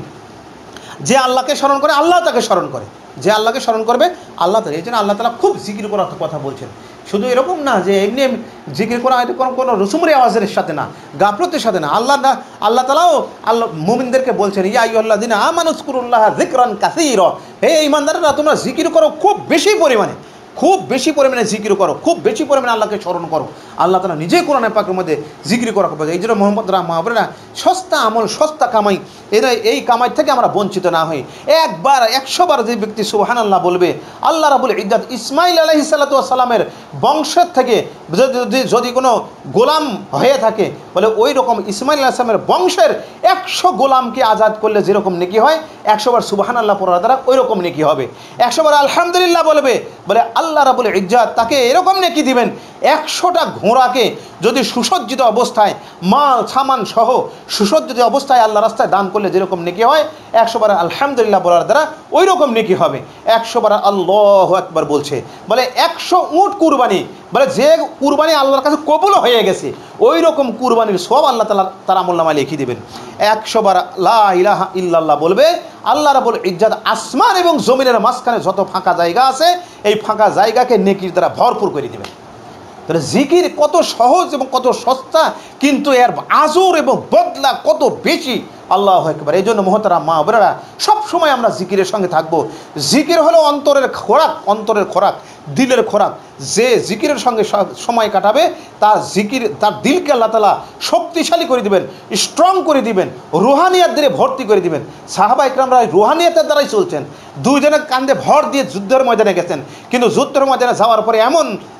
যে আল্লাহকে স্মরণ করে আল্লাহ তাকে স্মরণ করে, যে আল্লাহকে স্মরণ করবে আল্লাহ তাআলা। এই জন্য আল্লাহ তাআলা খুব জিকির করার কথা বলছেন। শুধু এরকম না যে এমনি জিকির করা, এটা কোনো কোনো রসুমের আওয়াজের সাথে না, গাফলতের সাথে না। আল্লাহ না আল্লাহ তাআলাও আল্লাহ মুমিনদেরকে বলছেন, ইয়া আইয়ুহাল্লাযিনা আমানু যকুরুল্লাহা যিকরান কাসীরা, হে ঈমানদাররা তোমরা জিকির করো খুব বেশি পরিমাণে, খুব বেশি পরিমাণে জিকির করো, খুব বেশি পরিমাণে আল্লাহকে স্মরণ করো। আল্লাহ তাআলা নিজেই কোরআন পাকের মধ্যে জিকির করা হবে। এই জন্য মোহাম্মদ রাহ মাহবুবরা সস্তা আমল, সস্তা কামাই, এরা এই কামাই থেকে আমরা বঞ্চিত না হই। একবার একশো বার যে ব্যক্তি সুবহানাল্লাহ বলবে, আল্লাহ রাব্বুল ইজ্জত ইসমাইল আলাইহিস সালাতু ওয়াস সালামের বংশের থেকে যদি যদি কোনো গোলাম হয়ে থাকে, বলে ওই রকম ইসমাইল আলাইহিস সালামের বংশের একশো গোলামকে আজাদ করলে যেরকম নেকি হয়, একশো বার সুবহানাল্লাহ পড়ার দ্বারা ওই রকম নেকি হবে। একশো বার আলহামদুলিল্লাহ বলবে, বলে আল্লাহ রাব্বুল ইজ্জত তাকে এরকম নেকি দিবেন, একশোটা ঘোড়াকে যদি সুসজ্জিত অবস্থায় মাল সামান সহ সুসজ্জিত অবস্থায় আল্লাহ রাস্তায় দান করলে যেরকম নেকি হয়, একশো বার আলহামদুলিল্লাহ বলার দ্বারা ওই রকম নেকি হবে। একশো বার আল্লাহু আকবার বলছে, বলে একশো উট কুরবানি, বলে যে কুরবানি আল্লাহর কাছে কবুল হয়ে গেছে ওই রকম কুরবানির সব আল্লাহ তাআলা তার আমলনামায় লিখে দিবেন। একশো বার লা ইলাহা ইল্লাল্লাহ বলবে, আল্লাহ রাব্বুল ইজ্জত আসমান এবং জমিনের মাঝখানে যত ফাঁকা জায়গা আছে এই ফাঁকা জায়গাকে নেকির দ্বারা ভরপুর করে দিবেন। তাহলে জিকির কত সহজ এবং কত সস্তা, কিন্তু এর আজর এবং বদলা কত বেশি। আল্লাহু আকবার। এই জন্য মহতারাম মা বোনেরা, সবসময় আমরা জিকিরের সঙ্গে থাকবো। জিকির হলো অন্তরের খোরাক, অন্তরের খোরাক, দিলের খোরাক। যে জিকিরের সঙ্গে সময় কাটাবে তার জিকির তার দিলকে আল্লাহ তাআলা শক্তিশালী করে দিবেন, স্ট্রং করে দিবেন, রুহানিয়াত দিয়ে ভর্তি করে দিবেন। সাহাবা ইকরামরা রুহানিয়াতের দ্বারাই চলছেন। দুইজনের কান্দে ভর দিয়ে যুদ্ধের ময়দানে গেছেন, কিন্তু যুদ্ধের ময়দানে যাওয়ার পরে এমন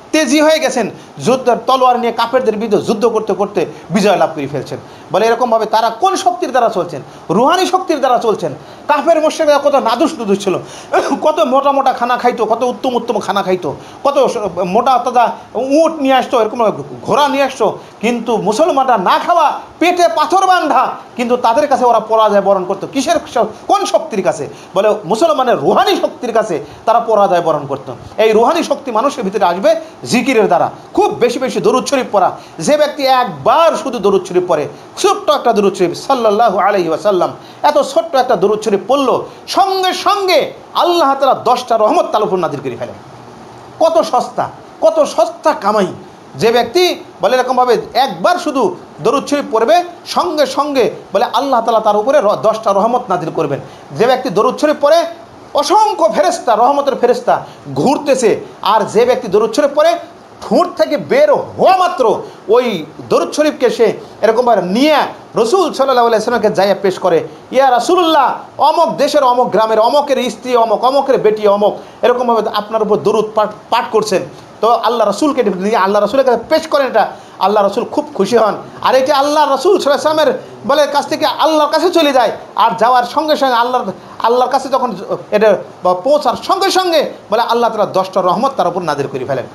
তেজি হয়ে গেছেন, যুদ্ধ তলোয়ার নিয়ে কাফেরদের বিরুদ্ধে যুদ্ধ করতে করতে বিজয় লাভ করে ফেলছেন। বলে এরকমভাবে তারা কোন শক্তির দ্বারা চলছেন? রুহানি শক্তির দ্বারা চলছেন। কাফের মুশরিকরা কত নাদুস নুদুস ছিল, কত মোটা মোটা খানা খাইতো, কত উত্তম উত্তম খানা খাইতো, কত মোটা তাজা উট নিয়ে আসতো, এরকম ঘোড়া নিয়ে আসতো, কিন্তু মুসলমানরা না খাওয়া, পেটে পাথর বান্ধা, কিন্তু তাদের কাছে ওরা পরাজয় বরণ করতো। কিসের? কোন শক্তির কাছে? বলে মুসলমানের রুহানি শক্তির কাছে তারা পরাজয় বরণ করতো। এই রুহানি শক্তি মানুষের ভিতরে আসবে জিকিরের দ্বারা, খুব বেশি বেশি দরুদ শরীফ পড়া। যে ব্যক্তি একবার শুধু দরুদ শরীফ পড়ে, ছোট্ট একটা দরুদ শরীফ সাল্লাল্লাহু আলাইহি ওয়াসাল্লাম, এত ছোট্ট একটা দরুদ শরীফ পড়লো, সঙ্গে সঙ্গে আল্লাহ তাআলা দশটা রহমত তার উপর নাযিল করে ফেলে। কত সস্তা, কত সস্তা কামাই। যে ব্যক্তি বলে এরকমভাবে একবার শুধু দরুদ শরীফ পড়বে, সঙ্গে সঙ্গে বলে আল্লাহ তাআলা তার উপরে দশটা রহমত নাযিল করবেন। যে ব্যক্তি দরুদ শরীফ পড়ে, অসংখ্য ফেরেশতা, রহমতের ফেরেশতা ঘুরতেছে। আর যে ব্যক্তি দরুদ শরীফ পড়ে, ঠোঁট থেকে বের হওয়া মাত্র ওই দরুদ শরীফকে সে এরকমভাবে নিয়ে রসুল সাল্লাল্লাহু আলাইহি ওয়াসাল্লামকে যাইয়া পেশ করে, ইয়া রাসূলুল্লাহ, অমক দেশের অমক গ্রামের অমকের স্ত্রী অমক, অমকের বেটি অমক এরকমভাবে আপনার উপর দরুদ পাঠ পাঠ করছেন। তো আল্লাহ রসুলকে নিয়ে আল্লাহ রসুলের কাছে পেশ করেন। এটা আল্লাহ রসুল খুব খুশি হন। আর এটি আল্লাহ রসুল সাল্লাল্লাহু আলাইহি ওয়াসাল্লামের বলে কাছ থেকে আল্লাহর কাছে চলে যায়। আর যাওয়ার সঙ্গে সঙ্গে আল্লাহর আল্লাহর কাছে যখন এটা পৌঁছার সঙ্গে সঙ্গে বলে আল্লাহ তাআলা দশটা রহমত তার উপর নাযিল করে ফেলেন।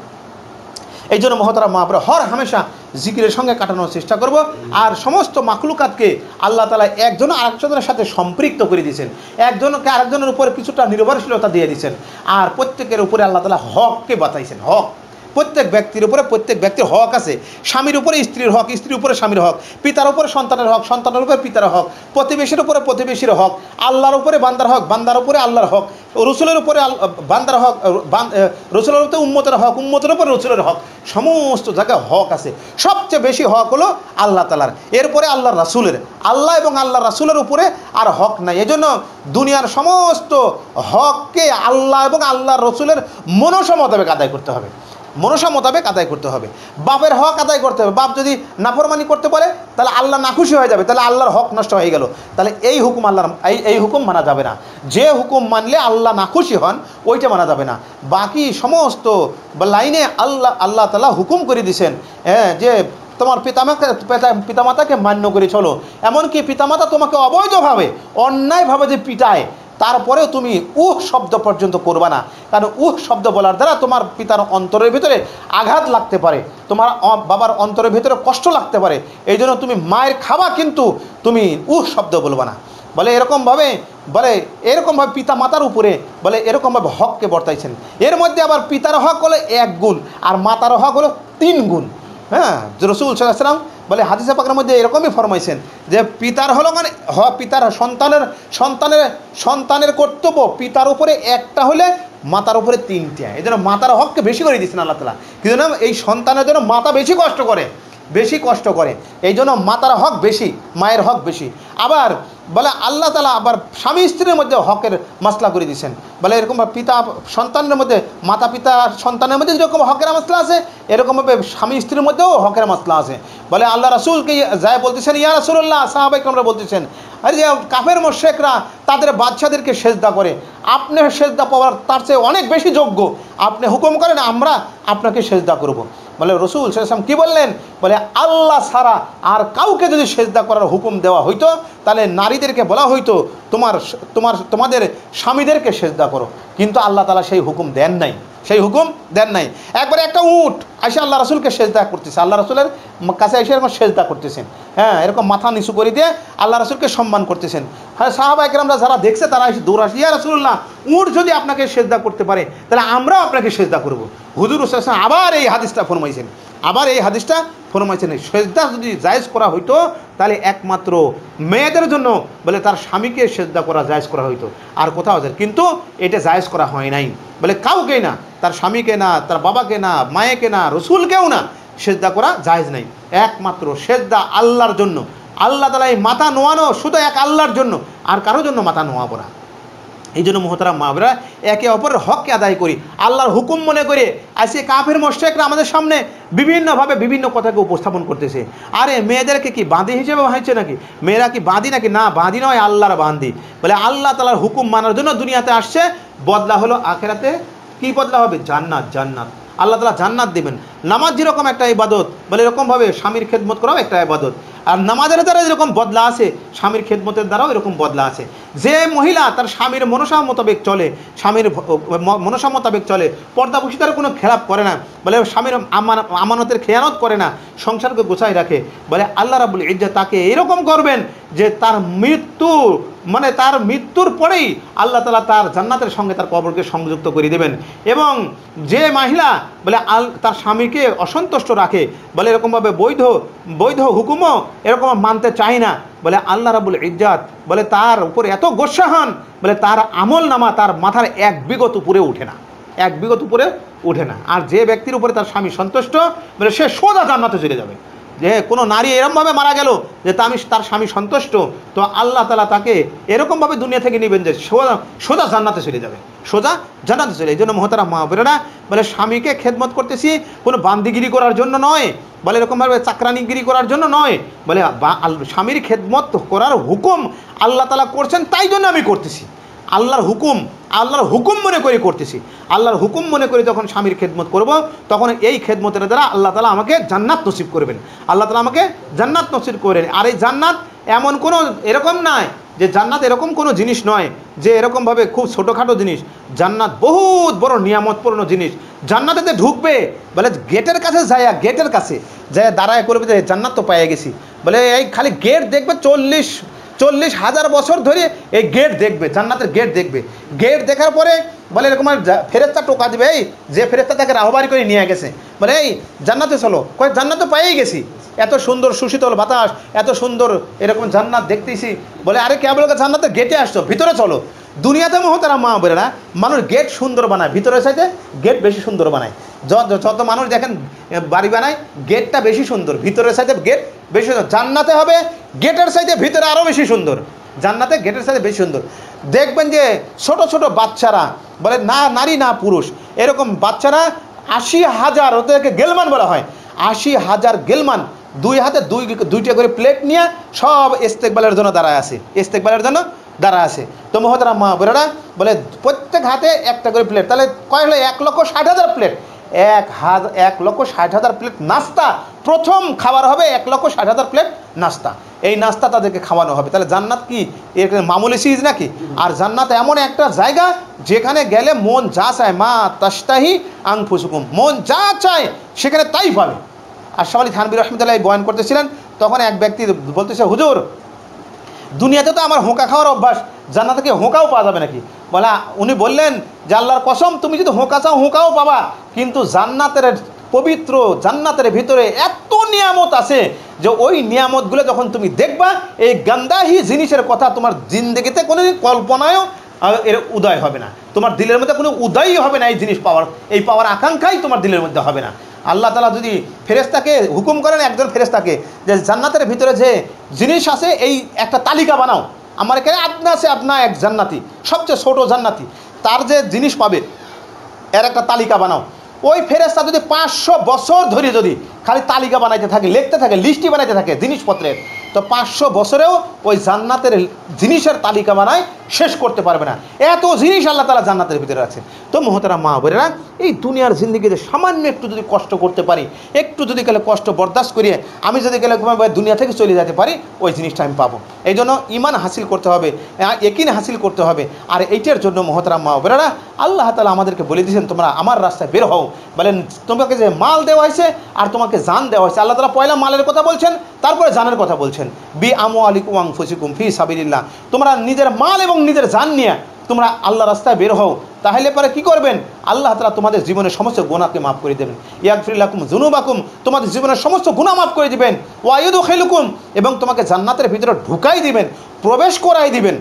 এই জন্য মহতারাম মা বোনেরা, হর হামেশা জিকিরের সঙ্গে কাটানোর চেষ্টা করব। আর সমস্ত মাখলুকাতকে আল্লাহ তাআলা একজন আরেকজনের সাথে সম্পৃক্ত করে দিয়েছেন, একজনকে আরেকজনের উপরে কিছুটা নির্ভরশীলতা দিয়ে দিয়েছেন। আর প্রত্যেকের উপরে আল্লাহ তাআলা হককে বাতাইছেন। হক প্রত্যেক ব্যক্তির উপরে, প্রত্যেক ব্যক্তির হক আছে। স্বামীর উপরে স্ত্রীর হক, স্ত্রীর উপরে স্বামীর হক, পিতার উপরে সন্তানের হক, সন্তানের উপরে পিতার হক, প্রতিবেশীর উপরে প্রতিবেশীর হক, আল্লাহর উপরে বান্দার হক, বান্দার উপরে আল্লাহর হক, রসুলের উপরে বান্দার হক, রসুলের উপরে উম্মতের হক, উম্মতের উপরে রসুলের হক। সমস্ত জায়গায় হক আছে। সবচেয়ে বেশি হক হলো আল্লাহ তাআলার, এরপরে আল্লাহ রাসূলের। আল্লাহ এবং আল্লাহ রাসূলের উপরে আর হক নাই। এজন্য দুনিয়ার সমস্ত হককে আল্লাহ এবং আল্লাহ রসুলের মনসা মোতাবেক আদায় করতে হবে, মনসা মোতাবেক আদায় করতে হবে। বাপের হক আদায় করতে হবে। বাপ যদি নাফরমানি করতে পারে তাহলে আল্লাহ নাখুশি হয়ে যাবে, তাহলে আল্লাহর হক নষ্ট হয়ে গেল। তাহলে এই হুকুম আল্লাহর এই এই হুকুম মানা যাবে না। যে হুকুম মানলে আল্লাহ নাখুশি হন ওইটা মানা যাবে না। বাকি সমস্ত লাইনে আল্লাহ আল্লাহ তাআলা হুকুম করে দিয়েছেন, হ্যাঁ, যে তোমার পিতামাকে পিতামাতাকে মান্য করে চলো। এমনকি পিতামাতা তোমাকে অবৈধভাবে অন্যায়ভাবে যে পিটায়, তারপরেও তুমি উহ শব্দ পর্যন্ত করবা না। কারণ উহ শব্দ বলার দ্বারা তোমার পিতার অন্তরের ভিতরে আঘাত লাগতে পারে, তোমার বাবার অন্তরের ভিতরে কষ্ট লাগতে পারে। এই জন্য তুমি মায়ের খাবা, কিন্তু তুমি উহ শব্দ বলবা না। বলে এরকমভাবে বলে এরকমভাবে পিতা মাতার উপরে বলে এরকমভাবে হককে বর্তাইছেন। এর মধ্যে আবার পিতার হক হলো এক গুণ, আর মাতার হক হলো তিন গুণ। হ্যাঁ, রাসূল সাল্লাল্লাহু আলাইহি ওয়াসাল্লাম বলে হাদিসে পাকের মধ্যে এরকমই ফরমাইছেন যে পিতার হলো মানে হ পিতার সন্তানের সন্তানের সন্তানের কর্তব্য পিতার উপরে একটা হলে মাতার উপরে তিনটা। এই জন্য মাতার হককে বেশি করে দিচ্ছেন আল্লাহ তাআলা। কিন্তু না, এই সন্তানের জন্য মাতা বেশি কষ্ট করে, বেশি কষ্ট করে। এই জন্য মাতার হক বেশি, মায়ের হক বেশি। আবার বলে আল্লাহ তাআলা আবার স্বামী স্ত্রীর মধ্যে হকের মাসলা করে দিয়েছেন। বলে এরকম পিতা সন্তানের মধ্যে, মাতা পিতা সন্তানের মধ্যে যেরকম হকের মাসলা আছে, এরকমভাবে স্বামী স্ত্রীর মধ্যেও হকের মাসলা আছে। বলে আল্লাহ রাসূলকে যায় বলতেছেন, ইয়া রাসূলুল্লাহ, সাহাবায়ে কেরামরা বলতেছেন, আরে যে কাফের মুশরিকরা তাদের বাদশাদেরকে সেজদা করে, আপনি সেজদা পাওয়ার তার চেয়ে অনেক বেশি যোগ্য। আপনি হুকুম করেন, আমরা আপনাকে সেজদা করব। বলে রসুল সাল্লাল্লাহু আলাইহি ওয়াসাল্লাম কী বললেন? বলে আল্লাহ ছাড়া আর কাউকে যদি সেজদা করার হুকুম দেওয়া হইতো, তাহলে নারীদেরকে বলা হইতো তোমার তোমার তোমাদের স্বামীদেরকে সেজদা করো। কিন্তু আল্লাহ তাআলা সেই হুকুম দেন নাই, সেই হুকুম দেন নাই। একবারে একটা উট এসে আল্লাহ রাসূলকে সেজদা করতেছে, আল্লাহ রাসূলের কাছে এসে এরকম সেজদা করতেছেন, হ্যাঁ, এরকম মাথা নিচু করে দিয়ে আল্লাহ রাসূলকে সম্মান করতেছেন। হ্যাঁ, সাহাবায়ে কেরামরা যারা দেখছে তারা এসে দৌড় আসে, ইয়া রাসূলুল্লাহ, উট যদি আপনাকে সেজদা করতে পারে তাহলে আমরাও আপনাকে সেজদা করব। হুজুর সাল্লাল্লাহু আলাইহি ওয়াসাল্লাম আবার এই হাদিসটা ফরমাইছেন, আবার এই হাদিসটা ফরমাইছেন, সেজদা যদি জায়েজ করা হইতো তাহলে একমাত্র মেয়েদের জন্য বলে তার স্বামীকে সেজদা করা জায়েজ করা হইতো, আর কোথাও যায়। কিন্তু এটা জায়েজ করা হয় নাই। বলে কাউকে না, তার স্বামীকে না, তার বাবাকে না, মায়েকে না, রসুলকেও না, সেজদা করা জায়েজ নাই। একমাত্র সেজদা আল্লাহর জন্য। আল্লাহ তাআলা এই মাথা নোয়ানো শুধু এক আল্লাহর জন্য, আর কারোর জন্য মাথা নোয়াবো না। এই জন্য মোহতারাম মা বোনেরা, একে অপরের হককে আদায় করি, আল্লাহর হুকুম মনে করে। আজকে কাফের মুশরিকরা আমাদের সামনে বিভিন্নভাবে বিভিন্ন কথাকে উপস্থাপন করতেছে। আরে মেয়েদেরকে কি বাঁধি হিসেবে ভাবছে নাকি? মেয়েরা কি বাঁধি নাকি? না, বাঁধি নয়, আল্লাহর বাঁধি। বলে আল্লাহ তাআলার হুকুম মানার জন্য দুনিয়াতে আসছে, বদলা হলো আখেরাতে কি বদলা হবে? জান্নাত, জান্নাত। আল্লাহ তাআলা জান্নাত দেবেন। নামাজ যেরকম একটা ইবাদত, বলে এরকমভাবে স্বামীর খেদমত করাও একটা ইবাদত। আর নামাজের দ্বারা যেরকম বদলা আছে, স্বামীর খেদমতের দ্বারাও এরকম বদলা আছে। যে মহিলা তার স্বামীর মনসা মোতাবেক চলে, স্বামীর মনসা মোতাবেক চলে, পর্দাপুষিতার কোনো খেলাপ করে না, বলে স্বামীর আমানতের খেয়ানত করে না, সংসারকে গোছায় রাখে, বলে আল্লাহ রাব্বুল ইজ্জত তাকে এরকম করবেন যে তার মৃত্যু মানে তার মৃত্যুর পরেই আল্লাহ তাআলা তার জান্নাতের সঙ্গে তার কবরকে সংযুক্ত করে দেবেন। এবং যে মহিলা বলে আল তার স্বামীকে অসন্তুষ্ট রাখে, বলে এরকমভাবে বৈধ বৈধ হুকুমও এরকম মানতে চায় না, বলে আল্লাহ রাব্বুল ইজ্জত বলে তার উপরে এত গোসা হন, বলে তার আমল নামা তার মাথার এক বিগত উপরে উঠে না, এক বিগত উপরে উঠে না। আর যে ব্যক্তির উপরে তার স্বামী সন্তুষ্ট, বলে সে সোজা জান্নাতে চলে যাবে। যে কোনো নারী এরকমভাবে মারা গেল যে তা আমি তার স্বামী সন্তুষ্ট, তো আল্লাহ তাআলা তাকে এরকমভাবে দুনিয়া থেকে নেবেন যে সোজা সোজা জান্নাতে চলে যাবে, সোজা জান্নাতে চলে। এই জন্য মহতারাম মা বোনেরা, বলে স্বামীকে খেদমত করতেছি কোনো বান্দিগিরি করার জন্য নয়, বলে এরকমভাবে চাকরানিগিরি করার জন্য নয়, বলে স্বামীর খেদমত করার হুকুম আল্লাহ তাআলা করছেন, তাই জন্য আমি করতেছি। আল্লাহর হুকুম আল্লাহর হুকুম মনে করে করতেছি। আল্লাহর হুকুম মনে করে যখন স্বামীর খেদমত করব, তখন এই খেদমতের দ্বারা আল্লাহ তাআলা আমাকে জান্নাত নসিব করবেন, আল্লাহ তাআলা আমাকে জান্নাত নসিব করেন। আর এই জান্নাত এমন কোনো এরকম নয় যে জান্নাত এরকম কোনো জিনিস নয় যে এরকমভাবে খুব ছোটোখাটো জিনিস। জান্নাত বহুত বড় নিয়ামতপূর্ণ জিনিস। জান্নাতেতে ঢুকবে, বলে গেটের কাছে যায়, গেটের কাছে যায় দাঁড়ায় করবে যে জান্নাত তো পেয়ে গেছি, বলে এই খালি গেট দেখবে চল্লিশ চল্লিশ হাজার বছর ধরে এই গেট দেখবে, জান্নাতের গেট দেখবে। গেট দেখার পরে বলে এরকম ফেরেশতা টোকা দেবে, এই যে ফেরেশতা তাকে রাহবারি করে নিয়ে গেছে, বলে এই জান্নাতে চলো, কয় জান্নাত তো পেয়েই গেছি, এত সুন্দর সুশীতল বাতাস, এত সুন্দর এরকম জান্নাত দেখতেছি, বলে আরে কে বলে জান্নাতের গেটে আসছো, ভিতরে চলো। দুনিয়াতে মহতারাম মা বোনেরা, মানুষ গেট সুন্দর বানায়, ভিতরের চাইতে গেট বেশি সুন্দর বানায়। যত যত মানুষ দেখেন বাড়ি বানায়, গেটটা বেশি সুন্দর, ভিতরের চাইতে গেট বেশি সুন্দর। জান্নাতে হবে গেটের চাইতে ভিতরে আরও বেশি সুন্দর, জান্নাতে গেটের চাইতে বেশি সুন্দর। দেখবেন যে ছোট ছোট বাচ্চারা, বলে না নারী না পুরুষ, এরকম বাচ্চারা আশি হাজার, ওদেরকে গেলমান বলা হয়, আশি হাজার গেলমান দুই হাতে দুই দুইটা করে প্লেট নিয়ে সব ইস্তেকবালের জন্য দাঁড়ায় আছে, ইস্তেকবালের জন্য দাঁড়া আছে। তো মহতারাম মা বোনেরা, বলে প্রত্যেক হাতে একটা করে প্লেট, তাহলে কয় হলো এক লক্ষ ষাট হাজার প্লেট, এক হাজার এক লক্ষ ষাট হাজার প্লেট নাস্তা। প্রথম খাবার হবে এক লক্ষ ষাট হাজার প্লেট নাস্তা, এই নাস্তা তাদেরকে খাওয়ানো হবে। তাহলে জান্নাত কি এর মামুলি সিজ নাকি? আর জান্নাত এমন একটা জায়গা যেখানে গেলে মন যা চায়, মা তাশতাহি আনফুসুকুম, মন যা চায় সেখানে তাই পাবে। আশরাফ আলী থানভী রাহমাতুল্লাহ বয়ান করতেছিলেন, তখন এক ব্যক্তি বলতেছে, হুজুর দুনিয়াতে তো আমার হোঁকা খাওয়ার অভ্যাস, জান্নাতে কি হোঁকাও পাওয়া যাবে নাকি? বলে উনি বললেন যে আল্লাহর কসম, তুমি যদি হোঁকা চাও হোঁকাও পাবা, কিন্তু জান্নাতের পবিত্র জান্নাতের ভিতরে এত নিয়ামত আছে যে ওই নিয়ামতগুলো যখন তুমি দেখবা, এই গান্দাহি জিনিসের কথা তোমার জিন্দেগিতে কোনো কল্পনায়ও এর উদয় হবে না, তোমার দিলের মধ্যে কোনো উদয়ই হবে না, এই জিনিস পাওয়ার এই পাওয়ার আকাঙ্ক্ষাই তোমার দিলের মধ্যে হবে না। আল্লাহ তাআলা যদি ফেরেশতাকে হুকুম করেন, একজন ফেরেশতাকে, যে জান্নাতের ভিতরে যে জিনিস আছে এই একটা তালিকা বানাও, আমার এখানে আপনা আছে, আপনা এক জান্নাতি, সবচেয়ে ছোট জান্নাতি, তার যে জিনিস পাবে এর একটা তালিকা বানাও। ওই ফেরেশতা যদি পাঁচশো বছর ধরে যদি খালি তালিকা বানাইতে থাকে, লিখতে থাকে, লিস্টি বানাইতে থাকে জিনিসপত্রের, তো পাঁচশো বছরেও ওই জান্নাতের জিনিসের তালিকা বানায় শেষ করতে পারবে না, এত জিনিস আল্লাহ তাআলা জান্নাতের ভিতরে আছে। তো মহতারাম মা বোনেরা, এই দুনিয়ার জিন্দেগিতে সামান্য একটু যদি কষ্ট করতে পারি, একটু যদি গেলে কষ্ট বরদাস্ত করিয়ে আমি যদি গেলে দুনিয়া থেকে চলে যেতে পারি, ওই জিনিসটা আমি পাবো। এই জন্য ইমান হাসিল করতে হবে, ইয়াকিন হাসিল করতে হবে। আর এইটার জন্য মহতারাম মা বোনেরা, আল্লাহ তাআলা আমাদেরকে বলে দিয়েছেন, তোমরা আমার রাস্তায় বের হও। বলেন তোমাকে যে মাল দেওয়া হয়েছে আর তোমাকে জান দেওয়া হয়েছে, আল্লাহ তাআলা পয়লা মালের কথা বলছেন, তারপরে জানের কথা বলছেন। বি আমওয়ালিকুম ওয়া আনফুসিকুম ফি সাবিলিল্লাহ, তোমরা নিজের মাল এবং নিজের জান নিয়ে তোমরা আল্লাহ রাস্তায় বের হও, তাহলে পরে কি করবেন? আল্লাহ তাআলা তোমাদের জীবনের সমস্ত গুনাহকে মাফ করে দেবেন। ইয়াগফির লাকুম যুনুবাকুম, তোমাদের জীবনের সমস্ত গুনাহ মাফ করে দিবেন। ওয়া ইউদখিলুকুম, এবং তোমাকে জান্নাতের ভিতরে ঢুকাই দিবেন, প্রবেশ করাই দিবেন।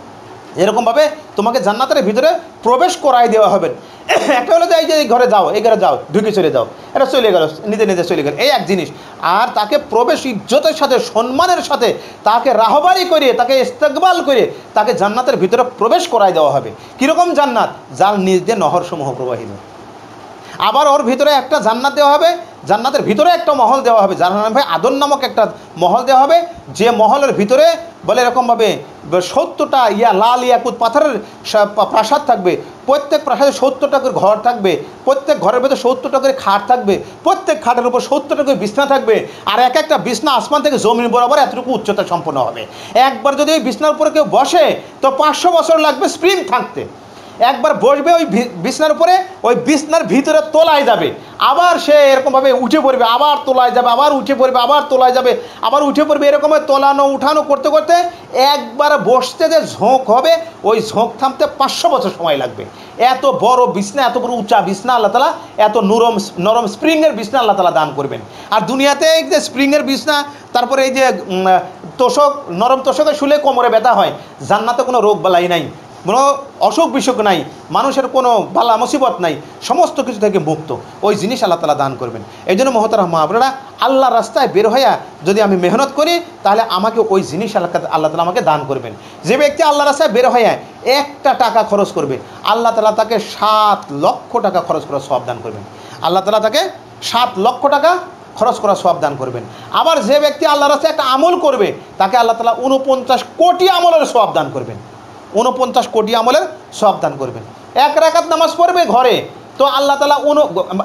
এরকমভাবে তোমাকে জান্নাতের ভিতরে প্রবেশ করাই দেওয়া হবে। একটা হলো যে এই যে এই ঘরে যাও, এই ঘরে যাও, ঢুকে চলে যাও, এটা চলে গেল, নিজে নিজে চলে গেল, এই এক জিনিস। আর তাকে প্রবেশ ইজ্জতের সাথে, সম্মানের সাথে তাকে রাহবারি করে, তাকে ইস্তেকবাল করে তাকে জান্নাতের ভিতরে প্রবেশ করাই দেওয়া হবে। কীরকম জান্নাত? যার নিজ দিয়ে নহরসমূহ প্রবাহিত। আবার ওর ভিতরে একটা জান্নাত দেওয়া হবে, জান্নাতের ভিতরে একটা মহল দেওয়া হবে, যার নাম ভাই আদন নামক একটা মহল দেওয়া হবে, যে মহলের ভিতরে বলে এরকমভাবে সত্তরটা ইয়া লাল ইয়াকুত পাথরের প্রাসাদ থাকবে, প্রত্যেক প্রাসাদে সত্তরটা করে ঘর থাকবে, প্রত্যেক ঘরের ভেতরে সত্তরটা করে খাট থাকবে, প্রত্যেক খাটের উপর সত্তরটা করে বিছনা থাকবে, আর এক একটা বিছনা আসমান থেকে জমিন বরাবর এতটুকু উচ্চতা সম্পন্ন হবে। একবার যদি ওই বিছনার উপরে কেউ বসে তো পাঁচশো বছর লাগবে স্প্রিং থাকতে। একবার বসবে ওই বিছনার উপরে, ওই বিছনার ভিতরে তোলায় যাবে, আবার সে এরকমভাবে উঠে পড়বে, আবার তোলায় যাবে, আবার উঠে পড়বে, আবার তোলায় যাবে, আবার উঠে পড়বে, এরকমভাবে তোলানো উঠানো করতে করতে একবার বসতে যে ঝোঁক হবে, ওই ঝোঁক থামতে পাঁচশো বছর সময় লাগবে। এত বড় বিছনা, এত বড় উঁচা বিছনা আল্লাহ তাআলা, এত নরম নরম স্প্রিংয়ের বিছনা আল্লাহ তাআলা দান করবেন। আর দুনিয়াতে এই যে স্প্রিংয়ের বিছনা, তারপরে এই যে তোষক, নরম তোষকে শুলে কোমরে ব্যথা হয়, জান্নাতে কোনো রোগ বালাই নাই, কোনো অসুখ বিসুখ নাই, মানুষের কোনো বালা মুসিবত নাই, সমস্ত কিছু থেকে মুক্ত, ওই জিনিস আল্লাহ তাআলা দান করবেন। এই জন্য মহতারাম মা আপনারা আল্লাহ রাস্তায় বের হইয়া যদি আমি মেহনত করি তাহলে আমাকে ওই জিনিস আল্লাহ আল্লাহ তাআলা আমাকে দান করবেন। যে ব্যক্তি আল্লাহ রাস্তায় বের হইয়া একটা টাকা খরচ করবে, আল্লাহ তাআলা তাকে সাত লক্ষ টাকা খরচ করার সওয়াব দান করবেন। আল্লাহ তাআলা তাকে সাত লক্ষ টাকা খরচ করার সওয়াব দান করবেন। আবার যে ব্যক্তি আল্লাহ রাস্তায় একটা আমল করবে, তাকে আল্লাহ তাআলা উনপঞ্চাশ কোটি আমলের সওয়াব দান করবেন, উনপঞ্চাশ কোটি আমলের সওয়াব দান করবেন। এক রাকাত নামাজ পড়বে ঘরে, তো আল্লাহ তাআলা উন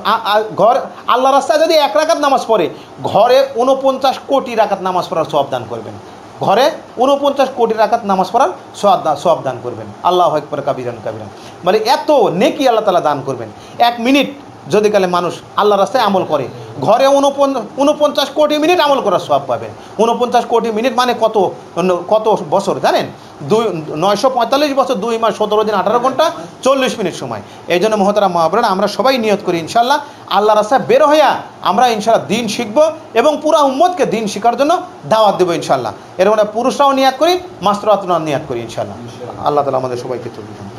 ঘর আল্লাহ রাস্তায় যদি এক রাকাত নামাজ পড়ে, ঘরে উনপঞ্চাশ কোটি রাকাত নামাজ পড়ার সওয়াব দান করবেন, ঘরে উনপঞ্চাশ কোটি রাকাত নামাজ পড়ার সওয়াব দান করবেন। আল্লাহু আকবার কাবীরান কাবীরান, মানে এত নেকি আল্লাহ তাআলা দান করবেন। এক মিনিট যদি কালে মানুষ আল্লাহ রাস্তায় আমল করে, ঘরে উনপঞ্চাশ কোটি মিনিট আমল করার সওয়াব পাবেন। উনপঞ্চাশ কোটি মিনিট মানে কত কত বছর জানেন? দুই নয়শো পঁয়তাল্লিশ বছর, দুই মাস সতেরো দিন আঠারো ঘন্টা চল্লিশ মিনিট সময়। এই জন্য মহতারাম মা বোনেরা, আমরা সবাই নিয়ত করি ইনশাল্লাহ আল্লাহ রাস্তায় বের হইয়া আমরা ইনশাল্লাহ দিন শিখব এবং পুরা উম্মতকে দিন শেখার জন্য দাওয়াত দেবো ইনশাল্লাহ। এর মানে পুরুষরাও নিয়াত করি, মাস্টারাও নিয়াত করি ইনশাল্লাহ। আল্লাহ তাআলা আমাদের সবাইকে তৌফিক দান করুন।